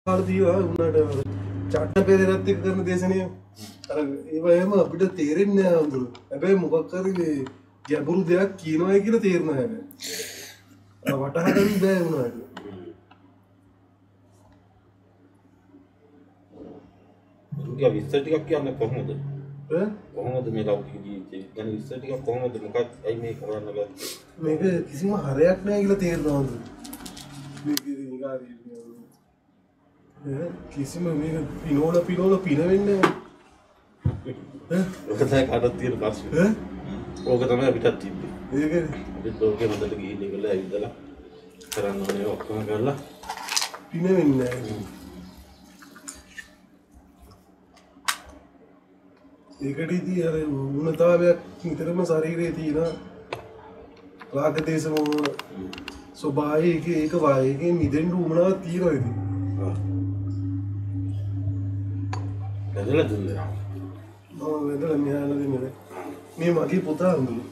ආර්තිවා උනාට චට්ට පෙරේරත් එක්ක කරන දේශනය අර ඒව එහෙම අපිට තේරෙන්නේ නැහැ හඳුරු. හැබැයි මොකක් හරි මේ ගැඹුරු දෙයක් කියනවා කියලා තේරෙනවා හැබැයි. වටහා ගන්න බෑ උනාට. උන්ගේ විස්තර ටිකක් කියන්න කොහොමද? කොහොමද මේ ලෞකික ජීවිතේ ගැන විස්තර ටිකක් කොහොමද මොකක්ද ඇයි මේ කරන්න ගත්තේ? මේක කිසිම හරයක් නැහැ කියලා තේරෙනවා හඳුරු. මේක නිකාරී කිසිම මේක පිනෝල පින වෙන්නේ නැහැ. ඔක තමයි කාටවත් තියෙන ප්‍රශ්නේ. ඕක තමයි අපිටත් තිබ්බේ. ඒකනේ. අපිත් ඕකේ හොඳට ගිහින් ඉවරලා ඇවිදලා කරන්න ඕනේ ඔක්කොම කරලා පින වෙන්නේ නැහැ. ඒකට ඉතින් අර උණතාවයක් නිතරම ශරීරයේ තියෙන රාග දේශ මොහ ස්වභාවය ඒක වායයෙන් මිදෙන්න උමනාවක් තියෙනවා ඉතින්. වැදලා දුන්නා. වැදලා මෙයාලා දෙන්නේ. මේ මගේ පුතා හඳුනන.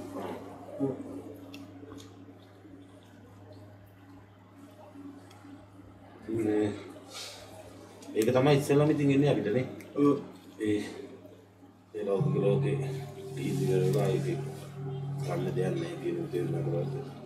ඒක තමයි ඉස්සෙල්ලාම ඉතින් එන්නේ අපිටනේ. ඔව්. ඒ ලෝකේ ඉතිරිලා ඒක කන්න දෙයක් නැහැ කියන තේරුමකට.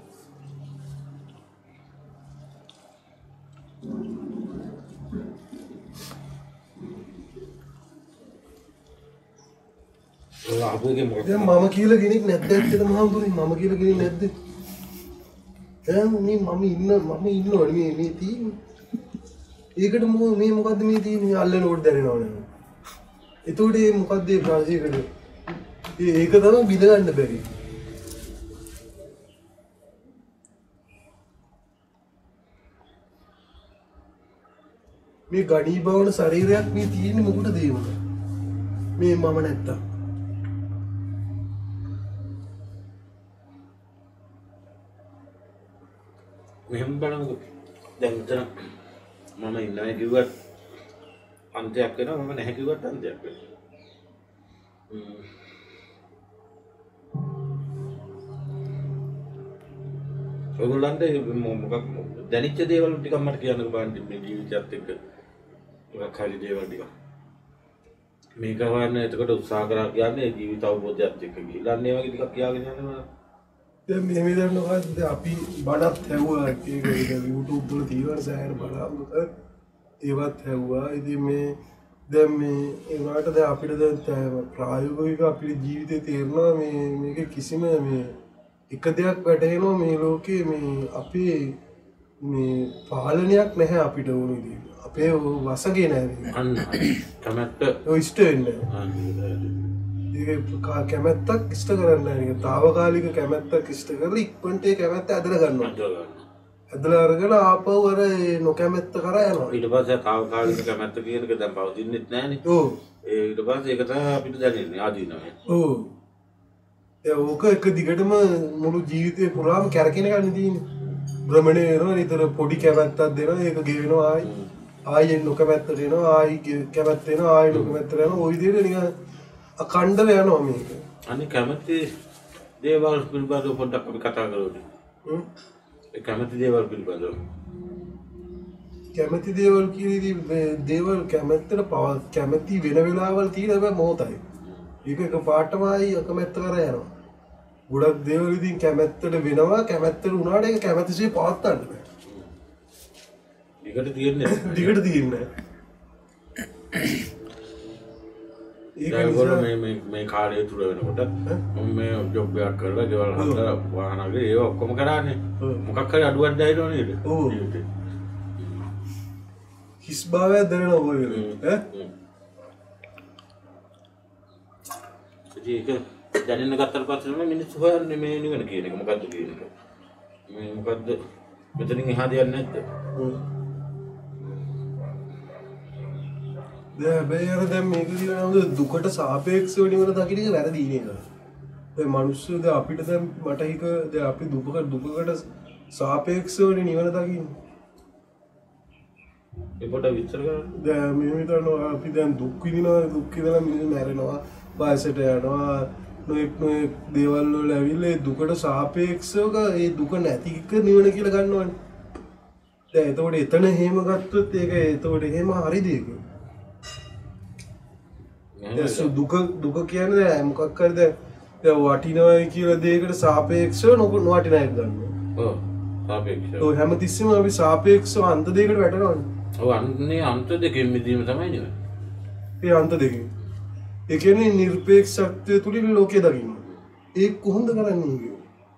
දැන් මම කියලා කෙනෙක් නැද්ද ඇත්තටම හඳුනන්නේ මම කියලා කෙනෙක් නැද්ද? දැන් මේ මම ඉන්නවනේ මේ තියෙන්නේ. ඒකට මේ මොකද්ද මේ තියෙන්නේ අල්ලනකොට දැනෙනවනේ. එතකොට මේ මොකද්ද ඒ ප්‍රාසයකට? ඒක තමයි බිඳ ගන්න බැරි. මේ ගණීභවන ශරීරයක් මේ තියෙන්නේ මොකටද ඒ වුණා? මේ මම නැත්තම් මෙහෙම බලමුකෝ. දැන් මෙතන මම ඉන්නයි කිව්වත් අන්තයක් වෙනවා මම නැහැ කිව්වත් අන්තයක් වෙනවා. ඔයගොල්ලන්ට මොකක් දැනෙච්ච දේවල් ටිකක් මට කියන්නකෝ බලන්න මේ ජීවිතයත් එක්ක මොකක් හරි දේවල් ටිකක්. මේක හොයන්න එතකොට උත්සාහ කරා කියන්නේ ජීවිත අවබෝධයත් එක්ක ගිහිල්ලා අන්න ඒ වගේ ටිකක් කියාගෙන යනවා. දැන් මේ විදිහට මොකද්ද අපි බණත් හැවුවා ඒක YouTube වල තියෙන සෑහෙන බලන්න ඒවත් හැවුවා. ඉතින් මේ දැන් මේ ඒකට දැන් අපිට දැන් ප්‍රායෝගිකව අපේ ජීවිතේ තේරෙනවා මේක කිසිම මේ එක දෙයක් වැටහෙනවා මේ ලෝකේ මේ අපේ මේ පාලනයක් නැහැ අපිට ඕන විදිහට. අපේ වසගේ නැහැ. අන්න කැමැත්ත ඔය ඉෂ්ට වෙන්නේ නැහැ. ඒක කැමැත්තක් ඉෂ්ට කරන්නේ නැහැ. ඒක తాවකාලික කැමැත්තක් ඉෂ්ට කරලා ඉක්මනට ඒ කැමැත්ත ඇදලා ගන්නවා. ඇදලා අරගෙන ආපහු අර නොකැමැත්ත කරා යනවා. ඊට පස්සේ తాවකාලික කැමැත්ත කියන එක දැන් පවතින්නෙත් නැහනේ. ඔව්. ඊට පස්සේ ඒක තමයි අපිට දැනෙන්නේ ආදීනවය. ඔව්. ඕක එක දිගටම මුළු ජීවිතේ පුරාම කැරකෙන ගන්න තියෙන්නේ. භ්‍රමණය වෙනවා නිතර පොඩි කැමැත්තක් දෙනවා ඒක ගෙවෙනවා ආයෙ නොකැමැත්තට එනවා ආයෙ කැමැත්ත එනවා ආයෙ නොකැමැත්තට යනවා ওই විදිහට නිකන් අඛණ්ඩව යනවා මේක. අනිත් කැමැති දේවල් පිළිබඳව පොඩ්ඩක් අපි කතා කරමු. ඒ කැමැති දේවල් පිළිබඳව. කැමැති දේවල් කියන්නේ දේවල් කැමැත්තට කැමැති වෙන වෙලාවල් තියෙන හැබැයි මොහොතයි. ඒක එක පාටම ආයි අකමැත්ත කරා යනවා. ගොඩක් දේවල් ඉතින් කැමැත්තට වෙනවා කැමැත්තට උනාට ඒක කැමැතිසේ පවත්වන්න බෑ. දිගට තියෙන්නේ. දිගට තියෙන්නේ. ඒක මේ කාලය තුල වෙනකොට මම මේ ජොබ් එකක් කරලා ගෙවල් හදලා වාහනගේ ඒව ඔක්කොම කරානේ. මොකක් හරි අඩුවක් දැනෙනව නේද? ඔව්. හිස් භාවයක් දැනෙනවා ඔය වෙලේ. ඒක දැනෙන්න ගත්තට පස්සේ තමයි මිනිස්සු හොයන්නේ මේ නිවන කියන එක මොකද්ද කියන එක. මේ මොකද්ද මෙතනින් එහා දෙයක් නැද්ද? දැන් මේක කියනවා දුකට සාපේක්ෂව නිවන දකින්න එක වැරදි නේද? ඒ මිනිස්සු දැන් අපිට දැන් මට හික දැන් අපි දුකකට සාපේක්ෂව නිවන දකින්න. ඒ පොඩ විස්තර කරන්න. දැන් මේ විතරනවා අපි දැන් දුක් විඳිනවා මිනිස්සු මැරෙනවා වයසට යනවා නොඑක් දේවල් වල ඇවිල්ලා ඒ දුකට සාපේක්ෂව ඒ දුක නැති එක නිවන කියලා ගන්නවනේ. දැන් එතකොට එතන එහෙම ගත්තොත් ඒක එතකොට එහෙම හරිද ඒක? දැන් දුක කියන්නේ දැන් මොකක් හරි දැන් වටිනවයි කියලා දෙයකට සාපේක්ෂව නොවටින එක ගන්නවා. ඔව් සාපේක්ෂව. ඔය හැමතිස්සෙම අපි සාපේක්ෂව අන්ත දෙකකට වැටෙනවානේ. ඔව් අන්නේ අන්ත දෙකෙන් මිදීම තමයි නේ. ඒ අන්ත දෙකෙන්. ඒ කියන්නේ නිර්පේක්ෂත්වය තුලින් ලෝකය දකින්න. ඒක කොහොමද කරන්නේ කියන්නේ?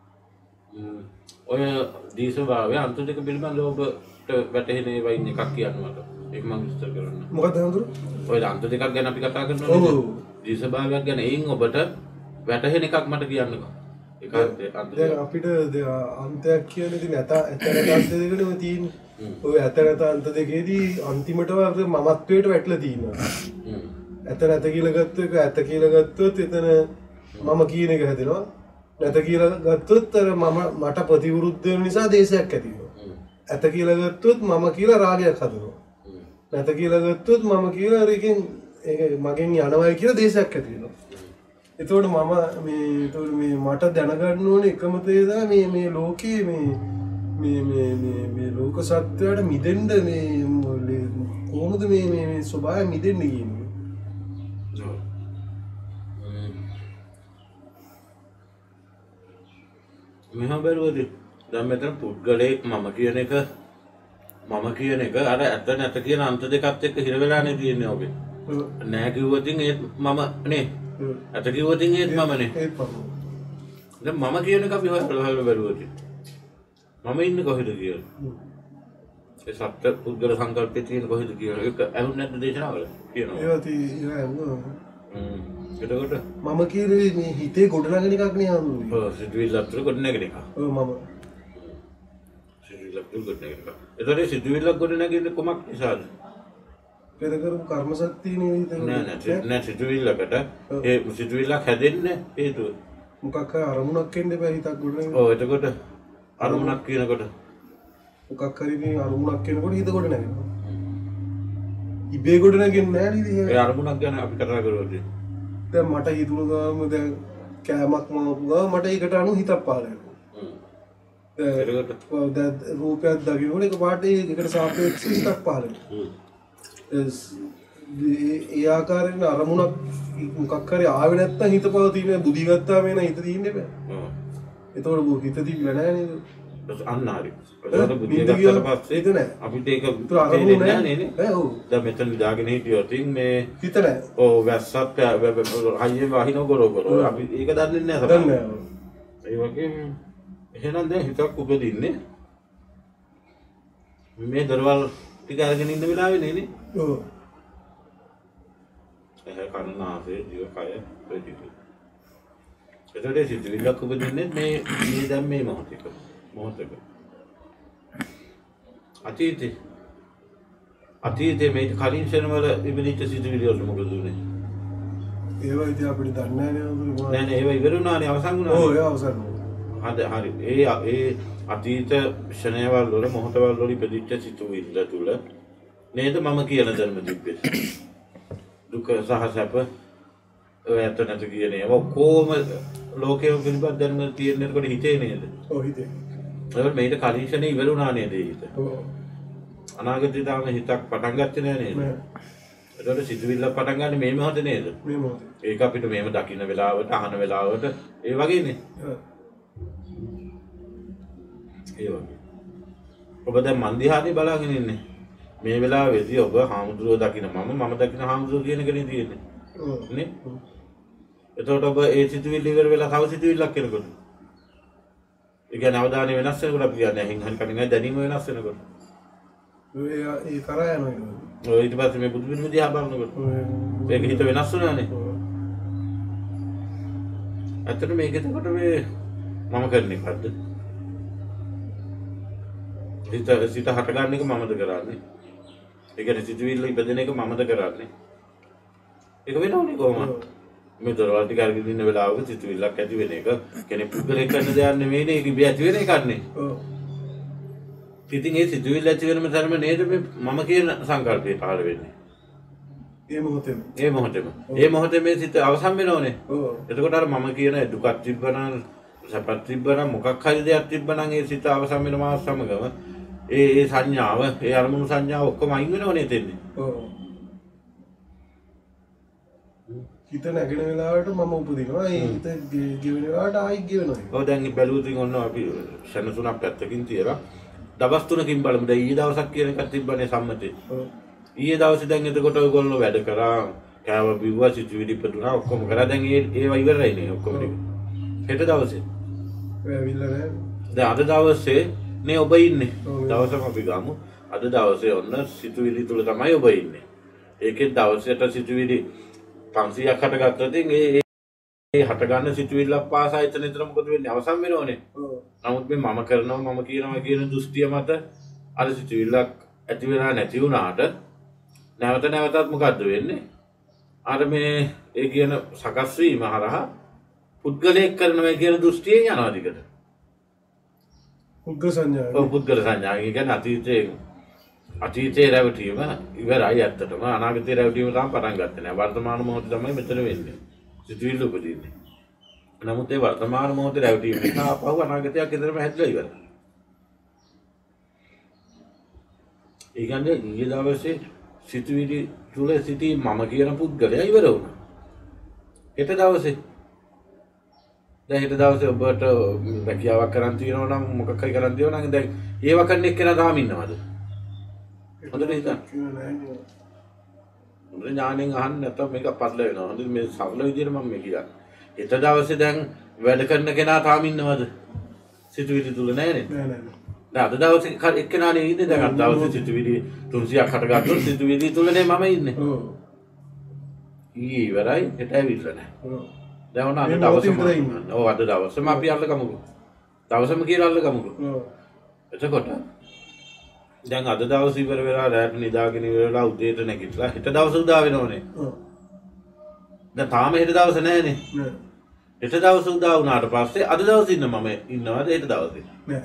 ඔය දීසභාවය අන්ත දෙක පිළිබඳව ඔබට වැටහෙන ඒවා ඉන්න එකක් කියන්නවද? ඒක මම විස්තර කරන්න. මොකක්ද හඳුරු? ඔය අන්ත දෙකක් ගැන අපි කතා කරනවා නේද? දීසභාවයක් ගැන එයින් ඔබට වැටහෙන එකක් මට කියන්නකෝ. ඒක අන්ත දැන් අපිට අන්තයක් කියන්නේ ඉතින් ඇත අන්ත දෙකනේ තියෙන්නේ. ඔය ඇත අන්ත දෙකේදී අන්තිමටම මමත්වයට වැටලා තියෙනවා. ඇත නැත කියලා ගත්තොත් ඒක ඇත කියලා ගත්තොත් එතන මම කියන එක හැදෙනවා. නැත කියලා ගත්තොත් අර මට ප්‍රතිවිරුද්ධ වෙන නිසා දේශයක් ඇති වෙනවා. ඇත කියලා ගත්තොත් මම කියලා රාගයක් හදනවා. නැත කියලා ගත්තොත් මම කියලා අර එකෙන් ඒක මගෙන් යනවායි කියලා දේශයක් ඇති වෙනවා. එතකොට මේ මට දැනගන්න ඕනේ එකම දේ තමයි මේ ලෝකයේ මේ ලෝක සත්‍යයට මිදෙන්න මේ කොහොමද මේ ස්වභාවය මිදෙන්නේ කියන්නේ. මෙහා බැලුවද දැන් මෙතන පුද්ගලයෙක් මම කියන එක අර ඇත්ත නැත කියන අන්ත දෙකත් එක්ක හිර වෙලානේ තියෙන්නේ ඔබේ. නෑ කිව්වොත් ඒත් මම නේ. ඇත කිව්වොත් ඒත් මම නේ. දැන් මම කියන එක අපි හොයලා බැලුවද මම ඉන්නේ කොහෙද කියලා. ඒ සත්‍ය පුද්ගල සංකල්පයේ තියෙන කොහෙද කියලා ඒක ඇහුන්නේ නැද්ද දේශනාවල කියනවා. ඒවා තියෙනවා. එතකොට මම කියන්නේ මේ හිතේ ගොඩනගෙන එකක් නේ හඳුන්නේ. ඔව් සිතුවිල්ල අතර ගොඩනගෙන එක. ඔව් මම සිතුවිල්ල අතර ගොඩනගෙන එක. එතකොට සිතුවිල්ල ගොඩනගන්නේ කොමක් නිසාද? පෙර කරපු කර්ම ශක්තියනේ හිතේ. නෑ සිතුවිල්ලකට ඒ සිතුවිල්ලක් හැදෙන්නේ හේතුව. මොකක් හරි අරමුණක් එන්න බෑ හිතක් ගොඩනගෙන. ඔව් එතකොට අරමුණක් කියනකොට මොකක් හරි මේ අරමුණක් කියනකොට හිත ගොඩනගෙනවා. ඉබේ ගොඩනගෙන්නේ නෑ නේද? ඒ අරමුණක් ගැන අපි කතා කරුවද? දැන් මට හිතුණු ගාම දැන් කෑමක් මවපු ගාම මට ඒකට අනුව හිතක් පහළ වෙනවා. දැන් රූපයක් දකින්නකොට ඒක පාට ඒකට සාපේක්ෂව හිතක් පහළ වෙනවා. ඒ ආකාරයෙන් අරමුණක් මොකක් හරි ආවේ නැත්තම් හිත පවතින බුදි ගත්තා මේ හිත තියෙන්නේ බෑ. ඒතකොට හිත තිබිලා නෑ නේද? අන්න හරි. ඒකට බුද්ධිය ගත්තට පස්සේ ඒක නෑ. අපිට ඒක තේරෙන්නේ නෑ නේද? ඔව්. දැන් මෙතන විදාගෙන හිටියොත් මේ හිත නෑ. ඔව් වැස්සත් හයියෙන් වහින ගොරගොර අපි ඒක දන්නේ නෑ තමයි. දන්නේ නෑ. ඒ වගේ එහෙනම් දැන් හිතක් උපදින්නේ මේ දරවල් ටික අරගෙන ඉන්න වෙලාවේ නේ. ඔව්. එහේ කන්නාසේ දිව කය ප්‍රතිපද. එතකොට සිතුවිල්ලක් උපදින්නේ මේ දැන් මේ මොහොතක. අතීතේ මේ කලින් ශරණවල ඉබිලිච්ච සිතුවිලි වල මොකද උනේ? ඒවා ඉතින් අපිට දන්නේ නැහැ නෑ නෑ ඒවා ඉවර වුණානේ අවසන් වුණා. ඔව් ඒ අවසන් වුණා. හරි. ඒ අතීත ශරණවල වල මොහොතවල වල ඉබිලිච්ච සිතුවිල්ල තුල නේද මම කියන ධර්ම තිබ්බේ. දුක සහ සැප ඇත්ත නැත කියන ඒවා කොහොම ලෝකයේ පිළිබඳ ධර්ම තියෙනකොට හිතේ නේද? ඔව් හිතේ. ඒක මේක කලින් ශරණේ ඉවර වුණා නේද හිත? ඔව්. අනාගතේ තාම හිතක් පටන් ගත්තේ නෑ නේද? ඒතකොට සිතුවිල්ල පටන් ගන්න මේ මොහොතේ නේද? මේ මොහොතේ. ඒක අපිට මේව දකින්න වෙලාවට, අහන වෙලාවට ඒ වගේනේ. ඒ වගේ. ඔබ දැන් මන් දිහානේ බලාගෙන ඉන්නේ. මේ වෙලාවේදී ඔබ හාමුදුරුවෝ දකින්න මම දකින්න හාමුදුරුවෝ කියන එකනේ තියෙන්නේ. ඔව්. නේ? එතකොට ඔබ ඒ සිතුවිල්ල ඉවර වෙලා තව සිතුවිල්ලක් කෙනකොට. ඒ කියන්නේ අවධානය වෙනස් වෙනකොට අපි කියන්නේ හින් හරි කටින් දැනීම වෙනස් වෙනකොට. ඒ කරා යනවා. ඔය ඊට පස්සේ මේ බුදු පිළිම දිහා බලනකොට ඒක හිත වෙනස් වුණානේ. ඇත්තට මේක එතකොට මේ මම කරන්නේ මොකද්ද? හිත හට ගන්න එක මමද කරන්නේ? ඒ කියන්නේ සිතුවිල්ල ඉපදෙන එක මමද කරන්නේ? ඒක වෙනවනේ කොහොමද? මේ දරවල් ටික අරගෙන ඉන්න වෙලාවක සිතුවිල්ලක් ඇති වෙන එක කෙනෙක් පුද්ගලෙක් කරන දෙයක් නෙමෙයිනේ ඒක ඉබේ ඇති වෙන එකක් නේ. ඔව්. ඉතින් ඒ සිතුවිල්ල ඇති වෙනම තරම නේද මේ මම කියන සංකල්පය පහළ වෙන්නේ. ඒ මොහොතේම මේ සිත අවසන් වෙනවනේ. ඔව්. එතකොට අර මම කියන දුකක් තිබ්බනම් සැපක් තිබ්බනම් මොකක් හරි දෙයක් තිබ්බනම් ඒ සිත අවසන් වෙනවා සමගම ඒ සංඥාව ඒ අරමුණු සංඥාව ඔක්කොම අයින් වෙනවනේ එතෙන්නේ. ඔව්. හිත නැගෙන වෙලාවට මම උපදිනවා. ඒ හිත ගෙවෙන වෙලාවට ආයි ගෙවෙනවා. ඔව් දැන් බැලුවොතින් ඔන්න අපි ශන තුනක් පැත්තකින් තියලා දවස් 3කින් බලමු. දැන් ඊයේ දවසක් කියන එකක් තිබ්බනේ සම්මතේ. ඔව්. ඊයේ දවසේ දැන් එතකොට ඔයගොල්ලෝ වැඩ කරා, කෑව බිව්වා, සිතුවිලි පදුනා ඔක්කොම කරා. දැන් ඒවා ඉවරයි නේ ඔක්කොම ටික. හෙට දවසේ ඇවිල්ලා නැහැ. දැන් අද දවසේ නේ ඔබ ඉන්නේ. දවසම අපි ගමු. අද දවසේ ඔන්න සිතුවිලි තුල තමයි ඔබ ඉන්නේ. ඒකෙන් දවසට සිතුවිලි 500ක් හටගත්තොත් ඒ හට ගන්න සිතුවිල්ලක් පාසා එතන මොකද වෙන්නේ? අවසන් වෙනවනේ. නමුත් මේ මම කරනවා මම කියනවා කියන දෘෂ්ටිය මත අර සිතුවිල්ලක් ඇති වෙනා නැති වුණාට නැවතත් මොකද්ද වෙන්නේ? අර මේ ඒ කියන සකස් වීම හරහා පුද්ගලයෙක් කරනවා කියන දෘෂ්ටියෙන් යනවා දිගට. පුද්ගල සංඥා. ඔව් පුද්ගල සංඥා. ඒ කියන්නේ අතීතයේ රැවටීම ඉවරයි ඇත්තටම. අනාගතයේ රැවටීම තාම පටන් ගත්තේ නැහැ. වර්තමාන මොහොතේ තමයි මෙතන වෙන්නේ. සිතුවිල්ල උපදින්නේ. නමුත් ඒ වර්තමාන මොහොතේ රැවටීම නිසා අපහු අනාගතයක් ඉදරම හැදලා ඉවරයි. ඒ කියන්නේ ඊයේ දවසේ සිතුවිලි තුල සිටි මම කියන පුද්ගලයා ඉවර වුණා. හෙට දවසේ ඔබට රැකියාවක් කරන් තියෙනවා නම් මොකක් හරි කරන් තියෙනවා නම් දැන් ඒව කරන්න එක්කෙනා තාම ඉන්නවද? හොඳට හිතන්න. හොඳට ඥාණයෙන් අහන්න නැත්නම් මේක පටල වෙනවා. හොඳට මේ සරල විදිහට මම මේ කියන්නේ. හෙට දවසේ දැන් වැඩ කරන කෙනා තාම ඉන්නවද? සිතුවිලි තුල නැහැනේ. නෑ. දැන් අද දවසේ එක්කෙනානේ ඉන්නේ. දැන් අද දවසේ සිතුවිලි 300ක් හටගත්තොත් සිතුවිලි තුලනේ මම ඉන්නේ. ඔව්. ඊයේ ඉවරයි හෙට ඇවිල්ලා නැහැ. ඔව්. දැන් ඔන්න අද දවසේම ඔව් අද දවසේම අපි අල්ල ගමුකෝ. දවසම කියලා අල්ල ගමුකෝ. ඔව්. එතකොට දැන් අද දවස් ඉවර වෙලා රැට නිදාගෙන ඉවර වෙලා උදේට නැගිටලා හෙට දවස් උදා වෙනවනේ. ඔව්. දැන් තාම හෙට දවස් නැහැනේ. නෑ. හෙට දවස් උදා වුණාට පස්සේ අද දවස් ඉන්න මම ඉන්නවද හෙට දවසේ? නෑ.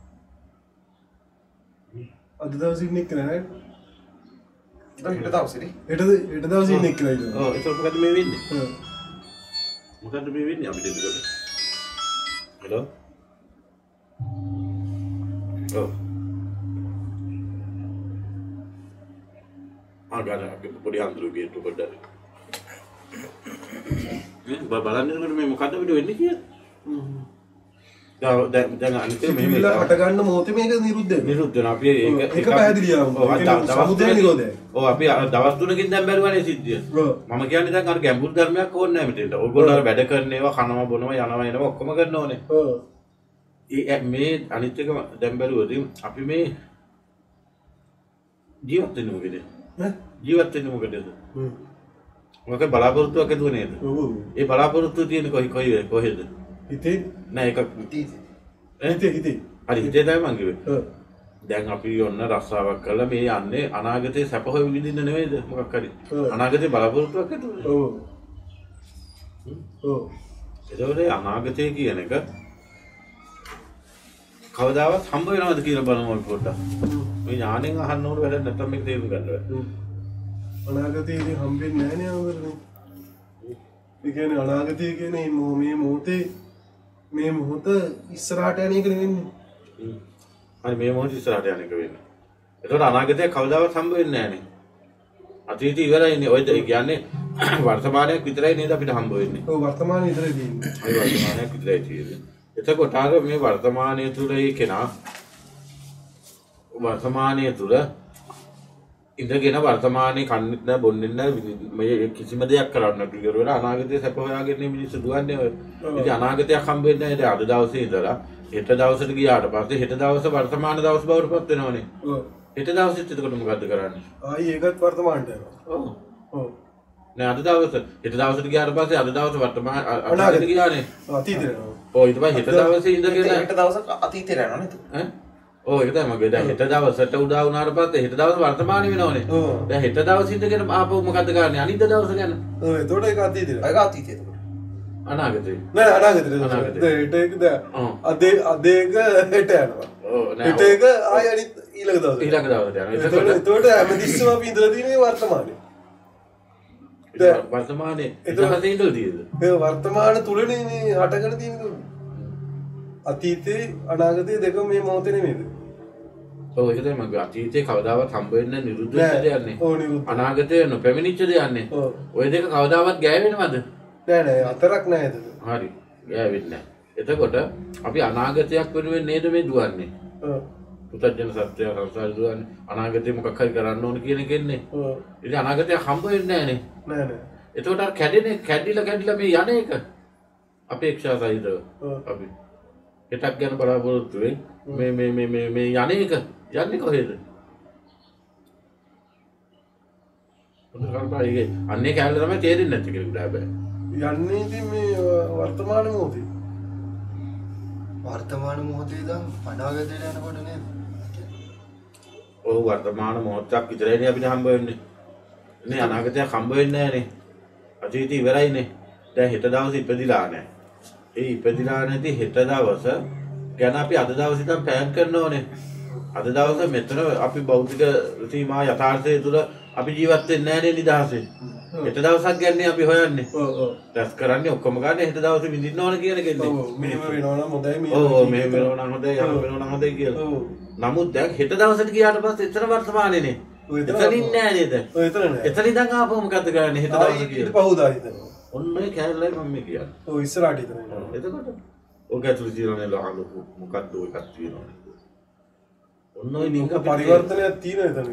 අද දවස් ඉන්නේ නැහැ. හෙට දවසේනේ. හෙට දවස් ඉන්නේ නැහැ. ඔව් ඒක මොකද මේ වෙන්නේ? ඔව්. මොකද මේ වෙන්නේ අපිට එතකොට? හලෝ. ඔව්. ආගාරගේ පොඩි අඳුරුගේ පොඩ්ඩක්. බලන්නකොට මේ මොකද්ද අපිට වෙන්නේ කියලා? දැන් අනිත් මේ හට ගන්න මොහොතේ මේක නිරුද්ධ වෙනවා. අපි ඒක පැහැදිලි ආවම සමුදය නිරෝධය. ඔව් අපි දවස් 3කින් දැන් බැලුවානේ සිද්ධිය. මම කියන්නේ දැන් අර ගැඹුරු ධර්මයක් ඕනේ නැහැ මෙතෙන්ට. ඔයගොල්ලෝ අර වැඩ කරන ඒවා කනවා බොනවා යනවා එනවා ඔක්කොම කරනෝනේ. ඔව්. මේ අනිත් එක දැන් බැලුවොත් අපි මේ ජීවත් වෙන්නේ මොකද? ජීවත් වෙන්නේ මොකටද? මොකද බලාපොරොත්තුවක් ඇතුව නේද? ඔව්. ඒ බලාපොරොත්තුව තියෙන්නේ කොහෙද? හිතේ නෑ ඒක හිතේ. හරි හිතේ තමයි මං කිව්වේ. ඔව්. දැන් අපි ඔන්න රස්සාවක් කරලා මේ යන්නේ අනාගතේ සැප හොය විඳින්න නෙවෙයිද? මොකක් හරි. අනාගතේ බලාපොරොත්තුවක් ඇතුව. ඔව්. ඔව්. ඒකෝනේ අනාගතේ කියන එක කවදාවත් හම්බ වෙනවද කියලා බලමු අපි පොඩ්ඩක්. මේ ඥාණයෙන් අහන්න ඕන වැඩක් නැත්තම් මේක තේරුම් ගන්න බෑ. අනාගතයේදී හම්බෙන්නේ නැහැ නේ අවුරුදු. ඒ කියන්නේ අනාගතය කියන්නේ මේ මොහොතේ මේ මොහොත ඉස්සරහට යන එක නෙවෙන්නේ. හරි මේ මොහොත ඉස්සරහට යන එක වෙන්නේ. ඒකට අනාගතය කවදාවත් හම්බ වෙන්නේ නැහැ නේ. අතීතය ඉවරයිනේ. ඔය කියන්නේ වර්තමානයක් විතරයි නේද අපිට හම්බ වෙන්නේ. ඔව් වර්තමානයේ විතරයි තියෙන්නේ. ඒ වර්තමානයක් විතරයි තියෙන්නේ. එතකොට අර මේ වර්තමානයේ තුල ඒ කෙනා වර්තමානයේ තුල ඉඳගෙන වර්තමානයේ කන්නෙත් නැහැ බොන්නෙත් නැහැ මේ කිසිම දෙයක් කරන්න නැතුව ඉවර වෙලා අනාගතේ සැප හොයාගෙන මිනිස්සු දුවන්නේ ඔය. ඉතින් අනාගතයක් හම්බ වෙන්නේ නැහැ. අද දවසේ ඉඳලා හෙට දවසට ගියාට පස්සේ හෙට දවස වර්තමාන දවස් බවට පත් වෙනවනේ. ඔව්. හෙට දවසෙත් එතකොට මොකද්ද කරන්නේ? ආයි ඒකත් වර්තමානට යනවා. ඔව්. ඔව්. නෑ අද දවස හෙට දවසට ගියාට පස්සේ අද දවස වර්තමාන අනාගතේ ගියානේ. අතීතේ යනවා. ඔව් ඊට පස්සේ හෙට දවසේ ඉඳගෙන හෙට දවසක් අතීතේ යනවා නේද? ඈ ඔව් ඒක තමයි මගේ දැන් හෙට දවසට උදා වුණාට පස්සේ හෙට දවස් වර්තමානයේ වෙනවනේ. දැන් හෙට දවස් ඉඳගෙන ආපහු මොකද්ද කරන්නේ? අනිත් දවස ගැන. ඔව් එතකොට ඒක අතීතේ. ඒක අතීතේ එතකොට. අනාගතේ. නෑ අනාගතේ. හෙට එක දැන් අද එක හෙට යනවා. ඔව් නෑ. හෙට එක ආය අනිත් ඊළඟ දවස්. ඊළඟ දවසට යනවා. එතකොට හැමතිස්සම අපි ඉඳලා තියෙන්නේ වර්තමානයේ. වර්තමානයේ ඉතහසේ ඉඳලා තියෙද? ඒ වර්තමාන තුලනේ මේ හටගෙන තියෙන්නේ. අතීතේ අනාගතේ දෙකම මේ මොහොතේ නෙමෙයිද? ඔව් ඒක තමයි මගේ අතීතේ කවදාවත් හම්බ වෙන්නේ නිරුද්ධ වෙච්ච දෙයක් නේ. ඔව් නිරුද්ධ. අනාගතේ නොපැමිණිච්ච දෙයක් නේ. ඔව්. ওই දෙක කවදාවත් ගෑවෙනවද? නෑ අතරක් නෑ එතන. හරි. ගෑවෙන්නේ නැහැ. එතකොට අපි අනාගතයක් වෙනුවෙන් නේද මේ දුවන්නේ? ඔව්. පුතජන සත්‍ය සංසාර දුවන්නේ අනාගතේ මොකක් හරි කරන්න ඕන කියන එකන්නේ. ඔව්. ඉතින් අනාගතයක් හම්බ වෙන්නේ නැහැ නේ. නෑ. එතකොට අර කැඩිලා මේ යන එක අපේක්ෂා සහිතව අපි හිතක් ගැන බලාපොරොත්තු වෙන්නේ මේ යන එක යන්නේ කොහෙද? මොකද කරන්නේ අන්නේ කැලේ තමයි තේරෙන්නේ නැති කෙනෙකුට හැබැයි. යන්නේ ඉතින් මේ වර්තමාන මොහොතේ. වර්තමාන මොහොතේ ඉඳන් අනාගතයට යනකොට නේද? ඔව් වර්තමාන මොහොතක් විතරයිනේ අපිට හම්බ වෙන්නේ. නේ අනාගතයක් හම්බ වෙන්නේ නැහනේ. අතීතය ඉවරයිනේ. දැන් හෙට දවසේ ඉපදිලා නැහැ. ඒ ඉපදිලා නැති හෙට දවස ගැන අපි අද දවසේ ඉඳන් ප්ලෑන් කරන්න ඕනේ. අද දවසේ මෙතන අපි භෞතික සීමා යථාර්ථය තුළ අපි ජීවත් වෙන්නේ නැහැ නේ නිදහසේ. හෙට දවසක් ගැන්නේ අපි හොයන්නේ. ඔව්. දැස් කරන්නේ ඔක්කොම ගන්න හෙට දවසේ විඳින්න ඕන කියන එකෙන්නේ. ඔව් මෙහෙම වෙනවා නම් හොඳයි මේ. ඔව් මෙහෙම වෙනවා නම් හොඳයි යම් වෙනවා නම් හොඳයි කියලා. ඔව්. නමුත් දැන් හෙට දවසට ගියාට පස්සේ එතන වර්තමානයේනේ. එතනින් නෑ නේද? ඔය එතන නෑ. එතන ඉඳන් ආපහු මොකද්ද කරන්නේ හෙට දවසේ කියලා? පහුදා හිතනවා. ඔන්න ඔය කැලලයි මම මේ කියන්නේ. ඔය ඉස්සරහට හිතනවා. එතකොට ඔක ඇතුළේ තියෙනනේ ලහලු මොකද්ද ඔය එකක් තියෙනවනේ. ඔන්න ඔය ලින්ක පරිවර්තනයක් තියෙනවා එතන.